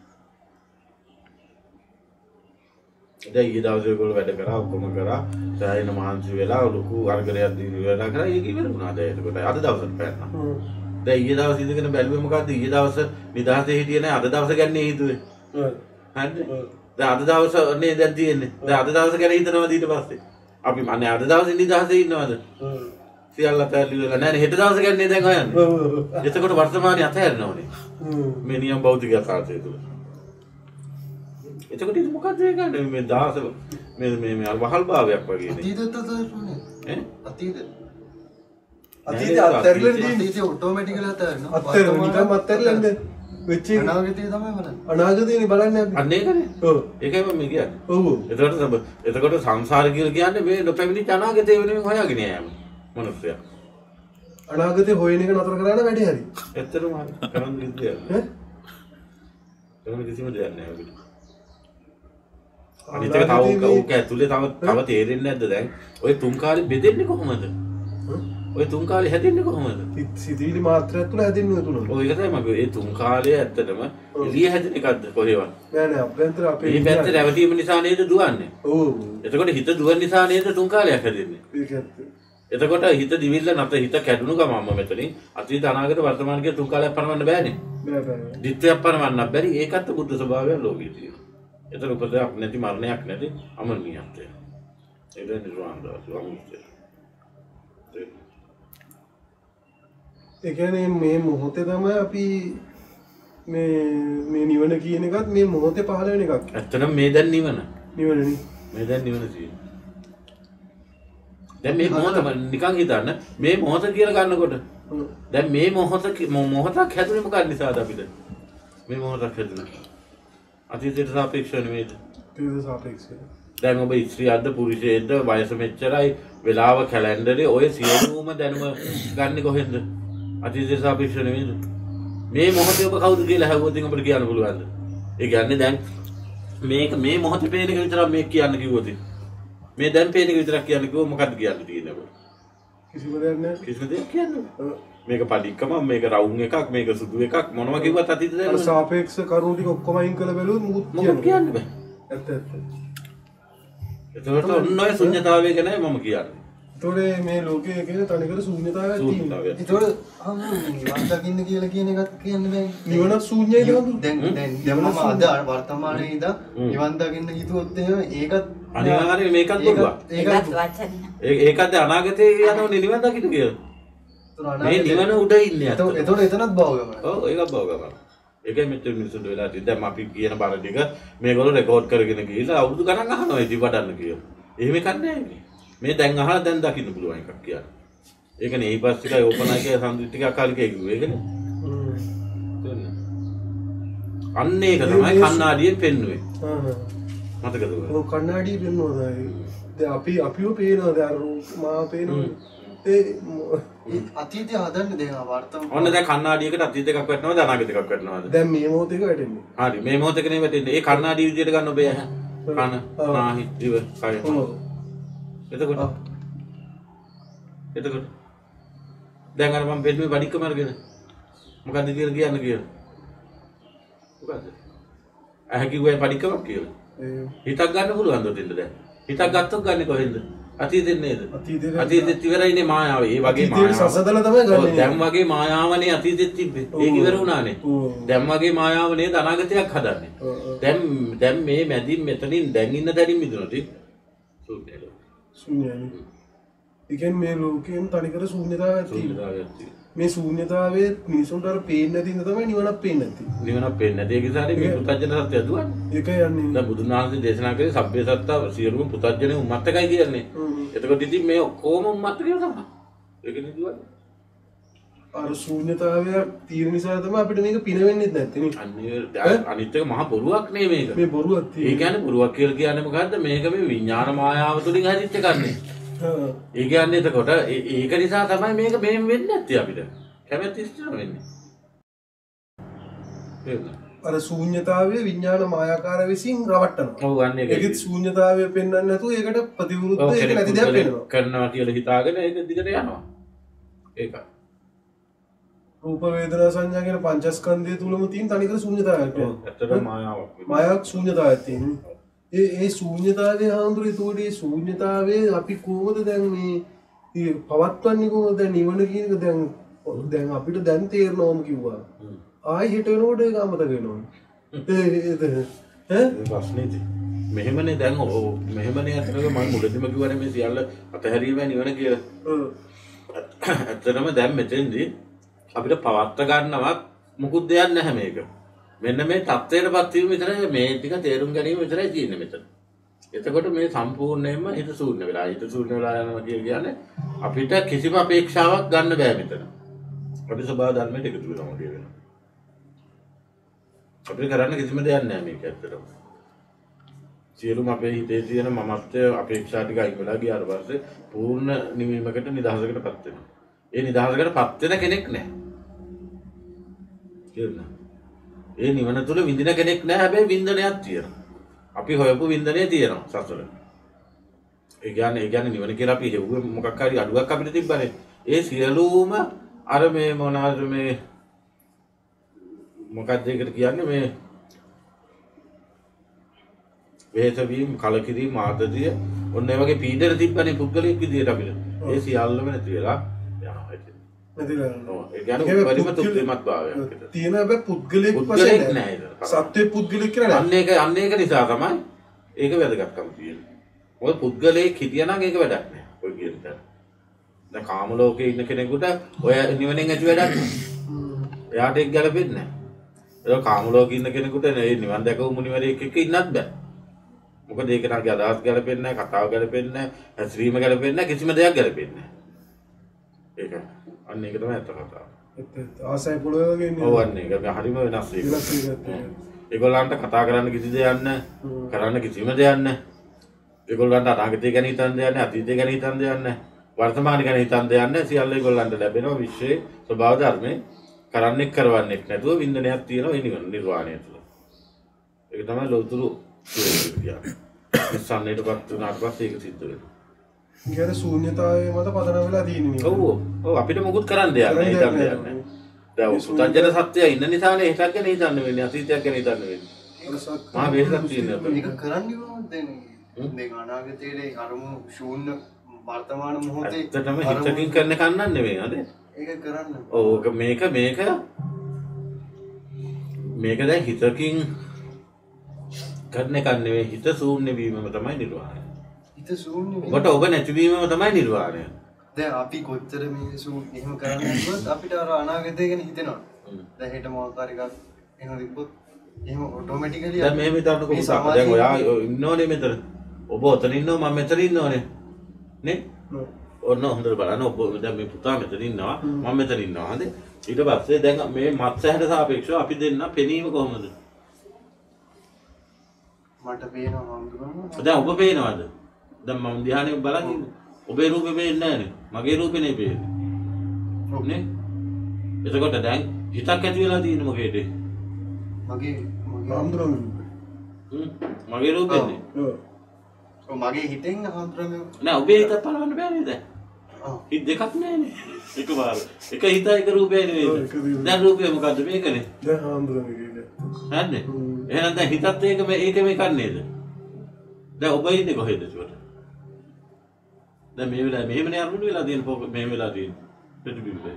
දැන් ඊයේ දවසේ ඔයගොල්ලෝ වැඩ කරා ඔක්කොම කරා සෑහෙන මහන්සි වෙලා ලොකු අර්ගලයක් දීලා වැඩ කරා ඒක ඉවර වුණා දැන් එතකොට අද දවසට පැන්නා. දැන් ඊයේ දවසේ ඉඳගෙන බැලුවේ මොකද්ද ඊයේ දවස් නිදහසේ හිටියේ නෑ අද දවස ගන්නේ හිතුවේ. හරිද? දැන් අද දවස නේ දැන් තියෙන්නේ. දැන් අද දවස ගැන හිතනවාද ඊට පස්සේ? අපි අනේ අද දවසේ නිදහසේ ඉන්නවද? සියල්ල පැහැදිලිලා නෑ හෙට දවස ගැන්නේ දැන් හොයන්නේ. එතකොට වර්තමානයේ අතහැරෙන්න ඕනේ. මේ නියම භෞතික යථාර්ථය තුල. එතකොට ඉතින් මොකද්ද මේ ගන්නේ මේ දාස මේ අර වහල් භාවයක් වගේ නේ. අතීතයට අතහැරෙන්නේ. අතීතය අත්හැරලා අතීතය ඔටෝමැටිකලි අතහැරෙනවා. නිකම් අත්හැරලා ඉන්නේ. වෙච්ච එක අනාගතය තමයි බලන්නේ. අනාගතේනේ බලන්නේ අපි. අන්න ඒකනේ. ඔව්. ඒකයි මම කියන්නේ. ඔව්. එතකොට සංසාර කියලා කියන්නේ මේ නොපැමිණිච්ච අනාගතේ වෙනුවෙන් හොයාගෙන යෑම. මනුස්සයා. අනාගතේ හොයන එක නතර කරාන වැඩි හරි. ඇත්තටම කරන්න විදියක්. ඈ? කරන්න කිසිම දෙයක් නැහැ අපිට. අනිත් එක තව ඕක ඇතුලේ තව තේරෙන්නේ නැද්ද දැන්? ඔය තුන් කාලේ බෙදෙන්නේ කොහොමද? ඔය තුන් කාලේ හැදෙන්නේ කොහොමද? සිතිවිලි මාත්‍රයක් තුල හැදෙන්නේ ඔය තුනම. ඔය එක තමයි මම ඒ තුන් කාලේ ඇත්තටම එළිය හැදෙන එකක්ද කොහෙවත්? නෑ අභ්‍යන්තර අපේ මේ පැත්තේ රැවටීම නිසා නේද දුවන්නේ? ඔව්. එතකොට හිත දුවන නිසා නේද තුන් කාලයක් හැදෙන්නේ? ඒක ඇත්ත. එතකොට හිත දිවිල්ල නැත හිත කැඩුණු ගමන්ම මෙතනින් අතීත අනාගත වර්තමාන කියන තුන් කාලයක් පනවන්න බෑනේ. බෑ. ditthයක් පනවන්න බැරි ඒකත් බුද්ධ ස්වභාවය ලෝකයේ තියෙනවා. එතන උපදයක් නැති මරණයක් නැති අමරණීයත්වය. ඒක නිර්වාණ දවස අමුත්තේ. ඒ කියන්නේ මේ මොහොතේ තමයි අපි මේ නිවන කියන එකත් මේ මොහොතේ පහළ වෙන එකක්. ඇත්තටම මේ දැන් නිවන. නිවනනේ. මේ දැන් නිවන තියෙනවා. දැන් මේ මොහොතම නිකන් හිතන්න මේ මොහොත කියලා ගන්නකොට දැන් මේ මොහොතක් හැදුනේ මොකක් නිසාද අපිට? මේ මොහොතක් හැදුණා. අතීතයට සාපේක්ෂව නෙමෙයිද? අතීතයට සාපේක්ෂව. දැන් ඔබ ස්ත්‍රියක්ද පුරුෂයෙක්ද වයස මෙච්චරයි වෙලාව කැලෙන්ඩරේ ඔය සියලුම දැනුම ගන්න කොහෙන්ද? අතීතයට සාපේක්ෂව නෙමෙයිද? මේ මොහොතේ ඔබ කවුද කියලා අහුවොත් ඔබට කියන්න පුළුවන්ද? ඒ කියන්නේ දැන් මේ මොහොතේ පේන එක විතරක් මේක කියන්න කිව්වොත් මේ දැන් පේන එක විතරක් කියන්න කිව්වොත් මොකක්ද කියන්න තියෙන්නේ ඔබ? කිසිම දෙයක් නෑ. කිසිම දෙයක් කියන්නේ. මේක පඩික්කම මේක රවුම් එකක් මේක සුදු එකක් මොනවා කිව්වත් අතීත දැන් සාපේක්ෂ කරුණු ටික ඔක්කොම අයින් කරලා බැලුවොත් මොකක්ද කියන්න බෑ. ඇත්ත. ඒකට ඔන්න ඔය ශුන්‍යතාවය ගැනයි මම කියන්නේ. ඒතොරේ මේ ලෝකයේ කියන තනිකර ශූන්‍යතාවයක් තියෙනවා. ඒතකොට නිවන් දකින්න කියලා කියන එකත් කියන්න බෑ. නිවන ශූන්‍යයි නේද? දැන් මම අද වර්තමානයේ ඉඳන් නිවන් දකින්න හිතුවොත් එහෙම ඒකත් අනිවාර්යයෙන් මේකත් බොරුවක්. ඒකත් වචන. ඒකත් අනාගතේ යනෝනේ නිවන් දකින්න කියලා. මේ නිවන උඩ ඉන්නේ අත. ඒතකොට එතනත් භව ගමන. ඔව් ඒකත් භව ගමන. ඒකයි මෙච්චර මිනිස්සුන්ට වෙලා තියෙන්නේ. දැන් අපි කියන බාර ටික මේගොල්ලෝ රෙකෝඩ් කරගෙන ගිහිල්ලා අවුරුදු ගණන් අහනවා ඉතින් වඩන්න කියලා. එහෙම එකක් නැහැ මේ දැන් අහලා දැන් දකින්න පුළුවන් එකක් කියන්නේ. ඒකනේ ඊපස් ටිකයි ඕපන් එකේ සම්දු ටිකක් කාලිකේ කිව්වේ ඒකනේ. අන්න ඒක තමයි කන්නාඩියෙන් පෙන්නුවේ. මතකද ඔය? ඔව් කන්නාඩිය පෙන්වනවා. දැන් අපිව පේනවා දැන් මා පේනවා. අතීතය හදන්න දෙනවා වර්තමාන. ඔන්න දැන් කණ්ණාඩියකට අතීත එකක් වැටෙනවද අනාගත එකක් වැටෙනවද? දැන් මේ මොහොතේක වැටෙන්නේ. හරි මේ මොහොතේ නේ වැටෙන්නේ. ඒ කණ්ණාඩිය විදියට ගන්න ඔබේ ඇහැ. කන, නාහි, දිව, කය. එතකොට දැන් අර මම බෙඩ්මේ බඩික්කම අරගෙන මොකද්ද කියලා කියන්න කියලා. මොකද්ද? ඇහැ කිව්වේ බඩික්කමක් කියලා. හිතක් ගන්න පුළුවන්ද දෙන්න දැන්? හිතක් ගත්තොත් ගන්නේ කොහෙන්ද? අතීතෙන් නේද? අතීතෙත් ඉවරයිනේ මායාව. ඒ වගේ මායාව. සසදල තමයි ගන්නේ. දැන් වගේ මායාවනේ අතීතෙත් තිබ්බේ. ඒක ඉවර වුණානේ. දැන් වගේ මායාව නේද අනාගතයක් හදන්නේ. දැන් මේ මැදින් මෙතනින් දැන් ඉන්න දැනින් මිදුණොත් ශූන්‍යයි. ඒ කියන්නේ මේ ලෝකයෙන් තනිකර ශූන්‍යතාවයක් තියෙනවා. මේ ශූන්‍යතාවයේ මිනිසුන්ට අර පේන්නේ නැති ඉඳ තමයි නිවනක් පේන්නේ නැති. නිවනක් පේන්නේ නැති. ඒක ඉතින් මේ පුතජන සත්‍ය දුවන්නේ. ඒක යන්නේ. දැන් බුදුන් වහන්සේ දේශනා කරේ සබ්බේ සත්තා සියලුම පුතජනේ උම්මත් එකයි කියන්නේ. එතකොට ඉතින් මේ ඔක්කොම උම්මත් කියලා තමයි. ඒකනේ දුවන්නේ. අර ශූන්‍යතාවය තියෙන නිසා තමයි අපිට මේක පින වෙන්නේ නැත්තේ නේ. අනිත් එක මහා බොරුවක් නේ මේක. මේ බොරුවක් තියෙන්නේ. ඒ කියන්නේ බොරුවක් කියලා කියන්නේ මොකද්ද? මේක මේ විඥාන මායාව තුලින් හදිච්ච එකන්නේ. ඒ කියන්නේ එතකොට ඒක නිසා තමයි මේක මෙහෙම වෙන්නේ නැත්තේ අපිට. කැමැති ඉස්තර වෙන්නේ. අර ශූන්‍යතාවයේ විඥාන මායාකාර විසින් රවට්ටනවා. ඔව් අන්නේ ඒකෙත් ශූන්‍යතාවය පෙන්වන්න නැතුව ඒකට ප්‍රතිවිරුද්ධ ඒක නැති දෙයක් වෙනවා. කරනවා කියලා හිතාගෙන ඒක දිගට යනවා. ඒක. රූප වේදනා සංඥා කියන පංචස්කන්ධය තුලම තියෙන තනිකර ශූන්‍යතාවයක්. ඔව් ඇත්තටම මායාවක්. මායාවක් ශූන්‍යතාවයක් තියෙනවා. ඒ ශූන්‍යතාවයේ හාමුදුරුවෝ ඒතෝඩේ ශූන්‍යතාවයේ අපි කොහොමද දැන් මේ පවත්වන්නේ කොහොමද දැන් නිවන කියන එක දැන් අපිට දැන් තේරෙනවම කිව්වා. ආයි හිට වෙනකොට ඒක අමතක වෙනවා. ඈ ප්‍රශ්නේ මෙහෙමනේ දැන් මෙහෙමනේ අතනක මම මුලදිම කිව්වනේ මේ සියල්ල අතහැරීම නිවන කියලා. ඇත්තටම දැන් මෙතෙන්දී අපිට පවත්ත ගන්නවත් මුකුත් දෙයක් නැහැ මේක. මෙන්න මේ தත්ත්වයටපත් වීම විතරයි මේ ටික තේරුම් ගැනීම විතරයි තියෙන්නේ මෙතන. එතකොට මේ සම්පූර්ණයෙන්ම හිත ශූන්‍ය වෙලා යනවා කියන්නේ අපිට කිසිම අපේක්ෂාවක් ගන්න බෑ මෙතන. අපි ස්වභාව ධර්මයට එකතු වෙනවා කියනවා. අපිට කරන්න කිසිම දෙයක් නැහැ මේක ඇත්තටම. සියලුම අපේ හිතේ තියෙන මමත්වය අපේක්ෂා ටික අයින් වෙලා ගියාට පස්සේ පූර්ණ නිවීමකට නිදහසකටපත් වෙනවා. ඒ නිදහසකටපත් වෙන කෙනෙක් නැහැ. කියන්න. ඒ නිවන තුල විඳින කෙනෙක් නැහැ. හැබැයි වින්දනයක් තියෙනවා. අපි හොයපු වින්දනය තියෙනවා සසල. ඒ කියන්නේ නිවන කියලා අපි හෙව්වේ මොකක් හරි අඩුවක් අපිට තිබ්බනේ. ඒ සියලුම අර මේ මොනවාද මේ මොකක්ද ඒකට කියන්නේ මේ වේත වීම කලකිරීම ආදතිය ඔන්න ඒ වගේ පීඩන තිබ්බනේ පුද්ගලයෙක් විදියට අපිට. ඒ සියල්ලම නැති වෙලා යනවා ඒක. නැතිලා. ඔව් ඒ කියන්නේ පරිම තුක්තිමත් භාවයක්. තියෙන හැබැයි පුද්ගලයෙක් වශයෙන් නෑ. සත්‍ය පුද්ගලයෙක් කියලා නෑ. අන්න ඒක නිසා තමයි ඒක වැදගත්කම තියෙන්නේ. මොකද පුද්ගලයෙක් හිටියනම් ඒක වැඩක් නෑ. ඔය කියන දේ. දැන් කාම ලෝකේ ඉන්න කෙනෙකුට ඔය නිවනෙන් ඇති වැඩක් නෑ. එයාට ඒක ගැලපෙන්නේ නෑ. ඒක කාම ලෝකේ ඉන්න කෙනෙකුට මේ නිවන් දැකපු මුනිවරයෙක් එක්ක ඉන්නත් බෑ. මොකද ඒක නාගේ අදහස් ගැලපෙන්නේ නැහැ, කතාව ගැලපෙන්නේ නැහැ, හැසිරීම ගැලපෙන්නේ නැහැ, කිසිම දෙයක් ගැලපෙන්නේ නැහැ. ඒක අන්න ඒක තමයි අත කතාව. ආසයි පොළොව වගේ නේ. ඔව් අන්න ඒක හරිම වෙනස් ඒක. ඒගොල්ලන්ට කතා කරන්න කිසි දෙයක් නැහැ, කරන්න කිසිම දෙයක් නැහැ. ඒගොල්ලන්ට අනාගතය ගැන හිතන්න දෙයක් නැහැ, අතීතය ගැන හිතන්න දෙයක් නැහැ, වර්තමානය ගැන හිතන්න දෙයක් නැහැ. සියල්ල ඒගොල්ලන්ට ලැබෙනවා විශ්වයේ ස්වභාව ධර්මයේ කරන්නේ කරවන්නේ නැතුව වින්දනයක් තියෙනවා ඒ නිර්වාණය තුළ. ඒක තමයි ලෞතුරු සන්නේටපත් වුණාට පස්සේ ඒක සිද්ධ වෙනවා. කියන්නේ ශූන්‍යතාවයේ මත පදනම් වෙලා තියෙන්නේ. ඔව් ඔව් අපිට මොකුත් කරන්න දෙයක් නැහැ හිතන්න දෙයක් නැහැ. දැන් පුතජන සත්‍යය ඉන්න නිසානේ හිතක් ගැන හිතන්න වෙන්නේ අතීතයක් ගැන හිතන්න වෙන්නේ. මහා වේසක් තියෙනවා. මේක කරන්නේ කොහොමද දැන්? මේක අනාගතයේ අරමුණු ශූන්‍ය වර්තමාන මොහොතේ ඇත්තටම හිතකින් කරන කන්නක් නෙවෙයි නේද? ඒක කරන්න. ඔව් මේක දැන් හිතකින් කරන එකක් නෙවෙයි හිත ශූන්‍ය වීමම තමයි නිර්වාණය. හිත ශූන්‍ය වීම. ඔබට ඔබ නැතිවීමම තමයි නිර්වාණය. දැන් අපි කොච්චර මේ එහෙම කරන්නේ නැත්නම් අපිට අර අනාගතය ගැන හිතෙනවා. දැන් හෙට මොකක් හරි එකක් එහෙම තිබ්බොත් එහෙම ඔටෝමැටිකලි දැන් මෙහෙම හිතන්නකො පුතා. දැන් ඔයා ඉන්නෝනේ මෙතන. ඔබ ඔතන ඉන්නවා මම මෙතන ඉන්නෝනේ. නේ? ඔන්න හොඳට බලන්න ඔබ දැන් මේ පුතා මෙතන ඉන්නවා මම මෙතන ඉන්නවා. හරිද? ඊට පස්සේ දැන් මේ මත්සැහැට සාපේක්ෂව අපි දෙන්න පෙනීම කොහොමද? මට පේනවා හඳුනනවා. දැන් ඔබ පේනවද? දැන් මම ධ්‍යානෙ බලන් ඉන්නේ. ඔබේ රූපේ පේන්නේ නැහැ නේ. මගේ රූපේ නේ පේන්නේ. නේ? එතකොට දැන් හිතක් ඇති වෙලා තියෙන්නේ මොකේද? මගේ ආම්දුරන් මගේ රූපෙන්නේ. ඔව් මගේ හිතෙන් හඳුරන්නේ නෑ ඔබේ හිත පලවන්න බෑ නේද? හිත දෙකක් නෑනේ. එකපාර. එක හිත එක රූපය නෙවෙයි. දැන් රූපය මොකද්ද මේකනේ? දැන් ආම්දුරන් කියන්නේ. හරිනේ. එහෙනම් දැන් හිතත් ඒකම එකක් නේද? දැන් ඔබ ඉන්නේ කොහෙද ඒකට? දැන් මේ වෙලාවේ මෙහෙමනේ අරුණු වෙලා තියෙන මෙහෙම වෙලා තියෙන ප්‍රතිබිම්බය.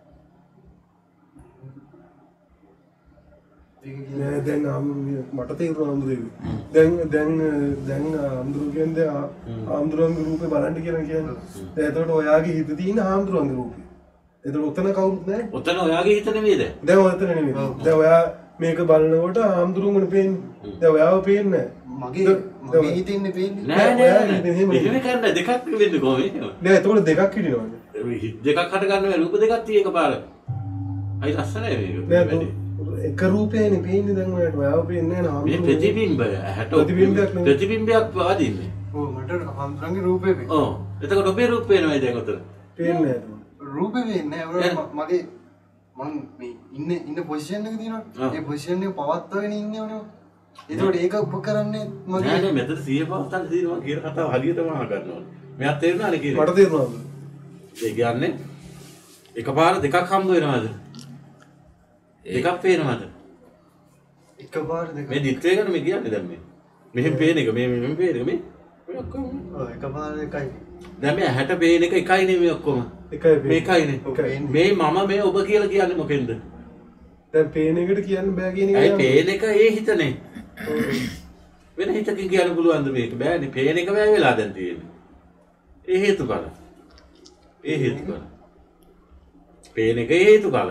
නෑ දැන් මට තේරුණා ආම්දුරේ. දැන් ආම්දුරු කියන්නේ ආම්දුරන්ගේ රූපේ බලන්න කියන්නේ. දැන් එතකොට ඔයාගේ හිත තියෙන ආම්දුරන්ගේ රූපේ. එතකොට ඔතන කවුරුත් නෑ. ඔතන ඔයාගේ හිත නෙමෙයිද? දැන් ඔතන නෙමෙයි. දැන් ඔයා මේක බලනකොට ආම්දුරුන්ගනේ පේන්නේ. දැන් ඔයාව පේන්නේ මගේ හිතෙන්නේ පේන්නේ නෑ එහෙම කරන්න දෙකක් වෙන්නේ කොහොමද? නෑ එතකොට දෙකක් හිටිනවනේ. දෙකක් හට ගන්න රූප දෙකක් තියෙක පාර. අයි ලස්සනයි මේක. නෑ එක රූපයනේ පේන්නේ දැන් ඔයාට ඔයාව පේන්නේ නෑ මේ ප්‍රතිබිම්බය ඇහැට ප්‍රතිබිම්බයක් වදින්නේ. ඔව් මට හඳුරන්නේ රූපේ පේන්නේ. ඔව් එතකොට ඔබේ රූප පේනවයි දැන් උතන. පේන්නේ රූපේ වෙන්නේ නැහැ. මගේ මම මේ ඉන්න පොසිෂන් එක තියෙනවා. ඒ පොසිෂන් එක පවත්වාගෙන ඉන්නේ වනේ. ඒතකොට ඒක උපකරන්නේ මගේ නෑ නෑ මෙතන 100 පවත්තන් තියෙනවා කියලා කතාව හරියටම අහගන්න ඕනේ. මෙයාට තේරුණානේ කියලා. මට තේරුණා. ඒ කියන්නේ එකපාර දෙකක් හම්බ වෙනවද? දෙකක් පේනවද? එකපාර දෙක. මේ දිත්‍රය ගැන මේ කියන්නේ දැන් මේ. මෙහෙම පේන එක මෙහෙම පේන එක මේ ඔක්කොම. ඔව් එකපාර එකයි. දැන් මේ ඇහැට පේන එක එකයි නේ මේ ඔක්කොම. එකයි මේකයිනේ. මේ මම මේ ඔබ කියලා කියන්නේ මොකෙන්ද? දැන් පේන එකට කියන්න බෑ කියන එක. ඒ පේන එක ඒ හිතනේ. වෙන හිතකින් කියන්න පුළුවන්ද මේක? බෑනේ. පේන එක බෑ වෙලා දැන් තියෙන්නේ. ඒ හේතුඵල. ඒ හේතුඵල. පේන එක ඒ හේතුඵල.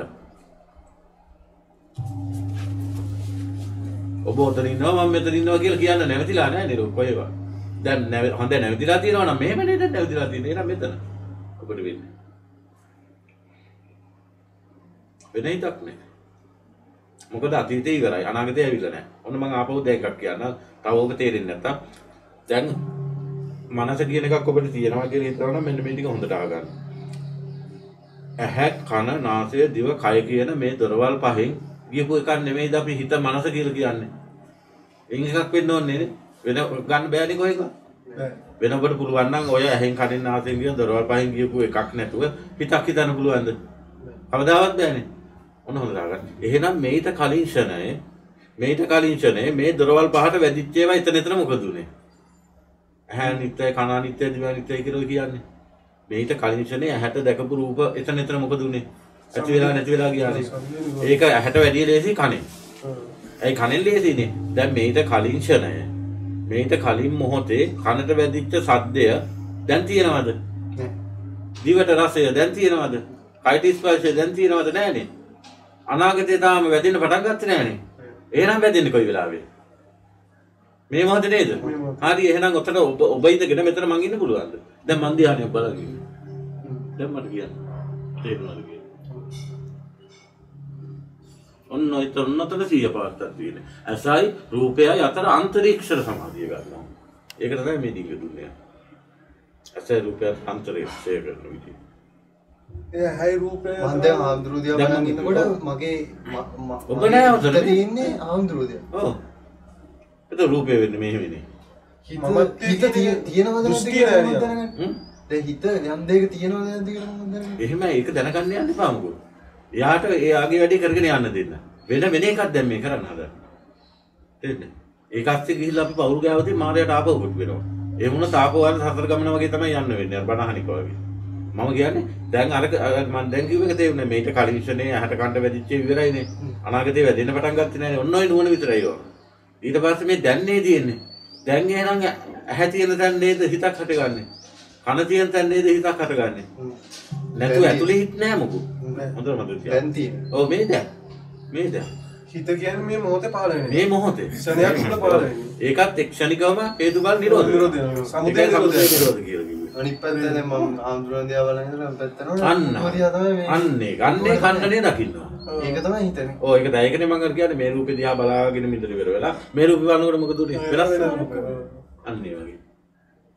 ඔබ ඔතන ඉන්නවා මම මෙතන ඉන්නවා කියලා කියන්න නැවතිලා නැහැ නේද කොහෙවත්. දැන් හොඳ නැවතිලා තියෙනවා නම් මෙහෙම නේද නැවතිලා තියෙන්නේ. එහෙනම් මෙතන ඔබට වෙන්නේ. වෙන හිතක් නෑ. මොකද අතීතේ ඉවරයි අනාගතේ ඇවිල්ලා නැහැ. ඔන්න මම ආපහු දැන් එකක් කියන්න. තව ඔබ තේරෙන්නේ නැත්තම් දැන් මනස කියන එකක් ඔබට තියෙනවා කියලා හිතනවා නම් මෙන්න මේ ටික හොඳට අහගන්න. ඇහැ කන නාසය දිව කය කියන මේ දොරවල් පහෙන් ගියපු එකක් නෙමෙයිද අපි හිත මනස කියලා කියන්නේ. එයින් එකක් වෙන්න ඕනේ නේ. වෙන ගන්න බෑනේ කොහෙක. වෙන ඔබට පුළුවන් නම් ඔය ඇහෙන් කනෙන් නාසයෙන් කියන දොරවල් පහෙන් ගියපු එකක් නැතුව හිතක් හිතන්න පුළුවන්ද? කවදාවත් බෑනේ. ඔන්න හොඳට අහගන්න. එහෙනම් මේිට කලින් ෂණේ මේ දොරවල් පහට වැදිච්ච ඒවා එතන මොකද උනේ? ඇහැ නිත්‍යයි කන නිත්‍යයි දිව නිත්‍යයි කියලා කියන්නේ. මේිට කලින් ෂණේ ඇහැට දැකපු රූප එතන මොකද උනේ? ඇති වෙලා නැති වෙලා ගියානේ. ඒක ඇහැට වැඩි ලේසි කනේ. ඒ කනෙන් ලේසිනේ. දැන් මේිට කලින් ෂණය මේිට කලින් මොහොතේ කනට වැදිච්ච සද්දය දැන් තියෙනවද? නැහැ. දිවට රසය දැන් තියෙනවද? කයට ස්පර්ශය දැන් තියෙනවද? නැහනේ. අනාගතේ තාම වැදෙන්න පටන් ගත්තේ නැහනේ. එහෙනම් වැදෙන්නේ කොයි වෙලාවෙ? මේ මොහොතේ නේද? හරි එහෙනම් ඔතන ඔබ ඉඳගෙන මෙතන මං ඉන්න පුළුවන්ද? දැන් මං දිහානේ බලන් ඉන්නේ. දැන් මට කියන්න. තේරුණාද කියලා? ඔන්න ඔතන 100 පාත්තක් තියෙන්නේ. ඇසයි රූපයයි අතර අන්තරීක්ෂර සමාධිය ගන්නවා. ඒක තමයි මේ දිග දුන්නේ. ඇසයි රූපය අන්තරීක්ෂය කරන විදිහ. ඒ හැයි රූපය මම දැන් ආම්ද්‍රෝදියා බලන් ඉන්නකොට මගේ ඔබ නෑ උතන තියෙන්නේ ආම්ද්‍රෝදියා. ඔව්. ඒක රූපය වෙන්නේ මෙහෙමනේ. හිත තියෙනවද නැද්ද කියලා මම දැනගන්න. දැන් හිත යම් දෙයක තියෙනවද නැද්ද කියලා මම දැනගන්න. එහෙම ඒක දැනගන්න යන්න එපා මොකෝ. එයාට එයාගේ වැඩේ කරගෙන යන්න දෙන්න. වෙන එකක් දැන් මේ කරන්න හදන්න. තේරෙන්නේ? ඒක ඇස්සේ ගිහිල්ලා අපි පවුරු ගාවදී මාරයට ආපහු කොට වෙනවා. ඒ වුණ තාපෝවල් සතර ගමන වගේ තමයි යන්න වෙන්නේ. අර බණහනික වගේ. මම කියන්නේ දැන් අර මම දැන් කිව්ව එක තේරුණා. මේක කලින්ෂනේ ඇහැට කන්න වැදිච්ච ඉවරයිනේ. අනාගතේ වැදෙන්න පටන් ගත්තේ නැහැ. ඔන්න ඔය නුවණ විතරයි ඕන. ඊට පස්සේ මේ දැන්නේ තියෙන්නේ. දැන් එහෙනම් ඇහැ තියෙන තැන නේද හිතක් හටගන්නේ. කන තියෙන තැන නේද හිතක් හටගන්නේ. නැතු ඇතුලේ හිත නෑ මොකෝ. හොඳට මතක තියාගන්න. දැන් තියෙන්නේ. ඔව් මේ දැන්. හිත කියන්නේ මේ මොහොතේ පහළ වෙන. මේ මොහොතේ. ක්ෂණයක් තුළ පහළ වෙන. ඒකත් ක්ෂණිකවම හේතුඵල නිරෝධ. නිරෝධ වෙනවා. සමුදය නිරෝධ කියලා කිව්වේ. අනිත් පැත්තේ දැන් මම ආම්ද්‍රෝදියා බලන් ඉඳලා පැත්තට අන්න අන්නේ කන්නේ දකින්නවා. ඒක තමයි හිතන්නේ. ඔව් ඒක දැයකනේ මම අර කියන්නේ මේ රූපේ දිහා බලාගෙන මිදෙට ඉවර වෙලා මේ රූපේ බලනකොට මොකද උනේ? වෙනස් වෙනවා. අන්න ඒ වගේ.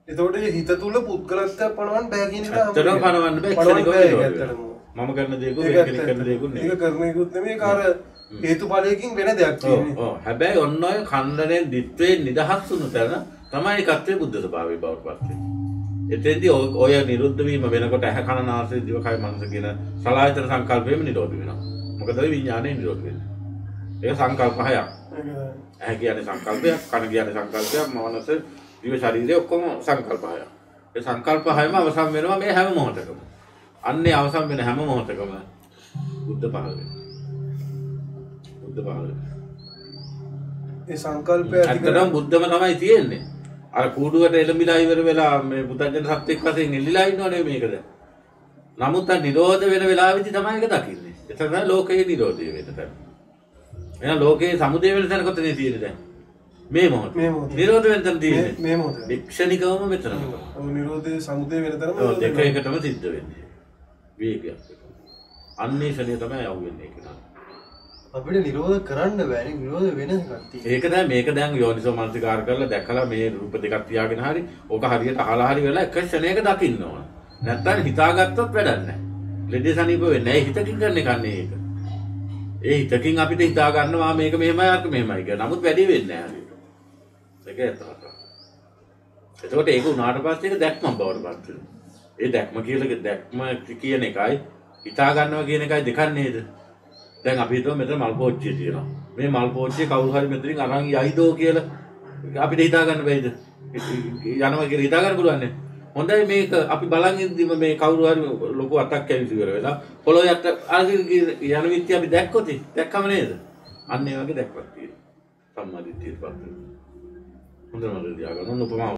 එතකොට හිත තුල පුද්ගලත්වයක් පනවන්න බෑ කියන එක ඇත්තටම පනවන්න බෑ ඇත්තටම. මම කරන දේකුත් වෙන කෙනෙක් කරන දේකුත් නෙමෙයි. ඒක කරන එකකුත් නෙමෙයි ඒක අර හේතුඵලයකින් වෙන දෙයක් තියෙන්නේ. ඔව් හැබැයි ඔන්න ඔය ඛණ්ඩණයෙන් දිත්වේ නිදහස් වුණු තැන තමයි ඒකත්වයේ බුද්ධ ස්වභාවය බවට පත් වෙන්නේ. එතෙන්දී ඔය නිරුද්ධ වීම වෙනකොට ඇහ කන නාසය දිව කය මනස කියන සලආයතන සංකල්පෙම නිරෝධ වෙනවා. මොකද ඔය විඥානේ නිරෝධ වෙන්නේ. ඒක සංකල්ප හයක්. ඇහ කියන්නේ සංකල්පයක්, කන කියන්නේ සංකල්පයක්, මනස දිව ශරීරය ඔක්කොම සංකල්ප හයක්. ඒ සංකල්ප හයම අවසන් වෙනවා මේ හැම මොහොතකම. අන්නේ අවසන් වෙන හැම මොහොතකම බුද්ධ පහළ වෙනවා. බුද්ධ පහළ වෙනවා. ඒ සංකල්පය ඇත්තටම බුද්ධම තමයි තියෙන්නේ. අර කූඩුවට එළඹිලා ඉවර වෙලා මේ පුතජන සත්‍යෙක් වශයෙන් එල්ලිලා ඉන්නවනේ මේකද. නමුත් අර නිරෝධ වෙන වෙලාවෙදි තමයි ඒක දකින්නේ. එතන තමයි ලෝකේ නිරෝධය වෙන්න තැන. එහෙනම් ලෝකේ සමුදය වෙන තැන කොතනද තියෙන්නේ දැන්? මේ මොහොත. නිරෝධ වෙන තැන තියෙන්නේ. මේ මොහොත. වික්ෂණිකවම මෙතනම. ඔව් නිරෝධයේ සමුදය වෙන තැනම දෙක එකටම සිද්ධ වෙන්නේ. වේගයක්. අන්නේ ශනිය තමයි යවෙන්නේ ඒක නේද? අපිට නිරෝධ කරන්න බෑනේ නිරෝධ වෙන එකක් තියෙනවා. ඒක තමයි මේක දැන් යෝනිසෝ මනසිකාර කරලා දැකලා මේ රූප දෙකක් තියාගෙන හරි ඕක හරියට අහලා හරි වෙලා එක ක්ෂණයක දකින්න ඕන. නැත්තම් හිතාගත්තොත් වැඩක් නැහැ. ලෙඩේ සනීප වෙන්නේ නැහැ හිතකින් කරන එක නේ ඒක. ඒ හිතකින් අපිට හිතා ගන්නවා මේක මෙහෙමයි අර මෙහෙමයි කියලා. නමුත් වැඩි වෙන්නේ නැහැ හරියට. ඒක ඇත්තට. එතකොට ඒක උනාට පස්සේ ඒක දැක්මක් බවට පත් වෙනවා. ඒ දැක්ම කියලා දැක්ම කියන එකයි හිතා ගන්නවා කියන එකයි දෙකක් නේද? දැන් අපි හිතුවා මෙතන මල් පෝච්චිය තියෙනවා. මේ මල් පෝච්චිය කවුරු හරි මෙතනින් අරන් යයිදෝ කියලා අපිට හිතා ගන්න බැයිද? යනවා කියලා හිතා ගන්න පුළුවන් නේ. හොඳයි මේක අපි බලන් ඉඳිම මේ කවුරු හරි ලොකු අතක් කැවිසි ඉවර වෙලා පොළොව යට අරගෙන යන විත්‍ය අපි දැක්කොත් දැක්කම නේද? අන්න ඒ වගේ දැක්වක් තියෙනවා. සම්මාදිටියට පත් වෙනවා. හොඳම දේ තියාගන්න ඕන උපමාව.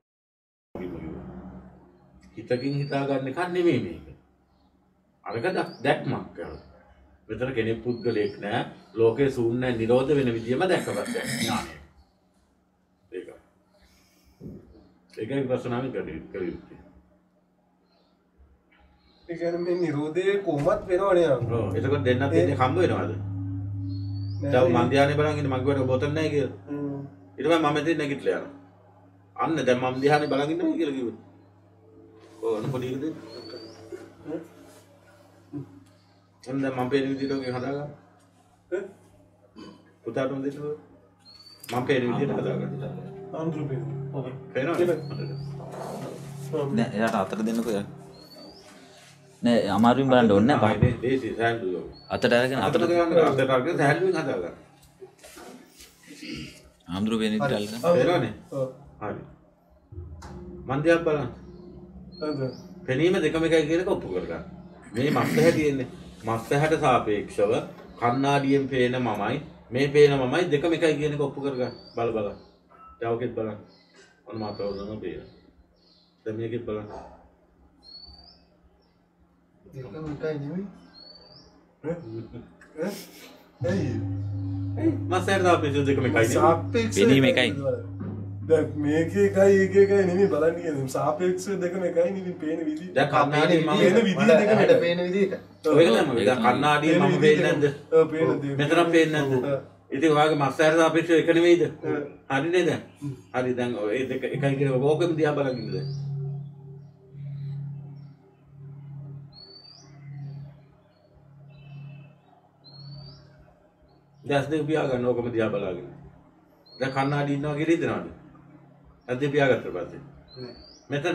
හිතකින් හිතා ගන්න එක නෙමෙයි මේක. අරක දැක්මක් කරනවා. මෙතන කෙනෙක් පුද්ගලෙක් නෑ ලෝකේ ශූන්‍ය නිරෝධ වෙන විදියම දැක්කපත් ඥානය. ඒකයි ප්‍රශ්නාවෙන් කරුවේ. ඒ කියන්නේ මේ නිරෝධයේ කොහොමත් වෙනවනේ අංග. ඔව් එතකොට දෙන්නත් ඉන්නේ හම්බ වෙනවද? දැන් මන් ධානය බලන් ඉන්නේ මං කියවන බොතන් නැහැ කියලා. ඊට පස්සේ මම මෙතන නැගිටලා යනවා. අන්න දැන් මම ධානය බලන් ඉන්නවා කියලා කිව්වා. ඔව් අනපොඩි ඉන්නේ. එන්න මම පේන විදිහට ඔගේ හදාගන්න. පුතාට මොකද දෙන්නේ? මම පේන විදිහට හදාගන්න. ආන්ද්‍රපේ. ඔව්. පේනවද? නෑ එයාට අතට දෙන්නකෝ යා. නෑ අමාරුවෙන් බලන්න ඕනේ නෑ පහේ දේසි සෑහළු. අතට අරගෙන අතට අරගෙන සෑහළුවෙන් හදාගන්න. ආම්ද්‍රෝ වෙන විදිහට අල්ලගන්න. පේනවනේ? ඔව්. හරි. මන් දිහා බලන්න. හරිද? පෙනීම දෙකම එකයි කියන එක ඔප්පු කරගන්න. මේ මස්ත හැටියෙන්නේ. මස්ත හැට සාපේක්ෂව කණ්ණාඩියෙන් පේන මමයි මේ පේන මමයි දෙකම එකයි කියන එක ඔප්පු කරගන්න. බල. යවකෙත් බලන්න. ඔන්න මාතවදම පේන. දැන් මේකෙත් බලන්න. දෙකම එකයි නෙමෙයි. මස්ත හැට සාපේක්ෂව දෙකම එකයි නේ. සාපේක්ෂව පෙනීම එකයි. දැන් මේකේ එකයි ඒකේ එකයි නෙමෙයි බලන්න කියන්නේ. සාපේක්ෂව දෙකම එකයි නෙමෙයි පේන විදිහ. දැන් කණ්ණාඩියෙන් මම පේන විදිහ දෙකම මට එකයි. පේන විදිහ එක. ඔය තමයි දැන් කණ්ණාඩියෙන් මම පේන්නේ නැද්ද? ඔව් පේන දේ. මෙතන පේන්නේ නැද්ද? ඉතින් ඔයාගේ මස්ත හැට සාපේක්ෂව එක නෙමෙයිද? හරි නේද? හරි දැන් ඔය දෙක එකයි කියන ඕකෙම දිහා බලන් ඉන්න දැන්. දැස් දෙක පියා ගන්න ඕකම දිහා බලාගෙන. දැන් කණ්ණාඩි ඉන්නවා කියලා හිතනවාද? ඇද්ද පියාගත්ත පස්සේ. මෙතන.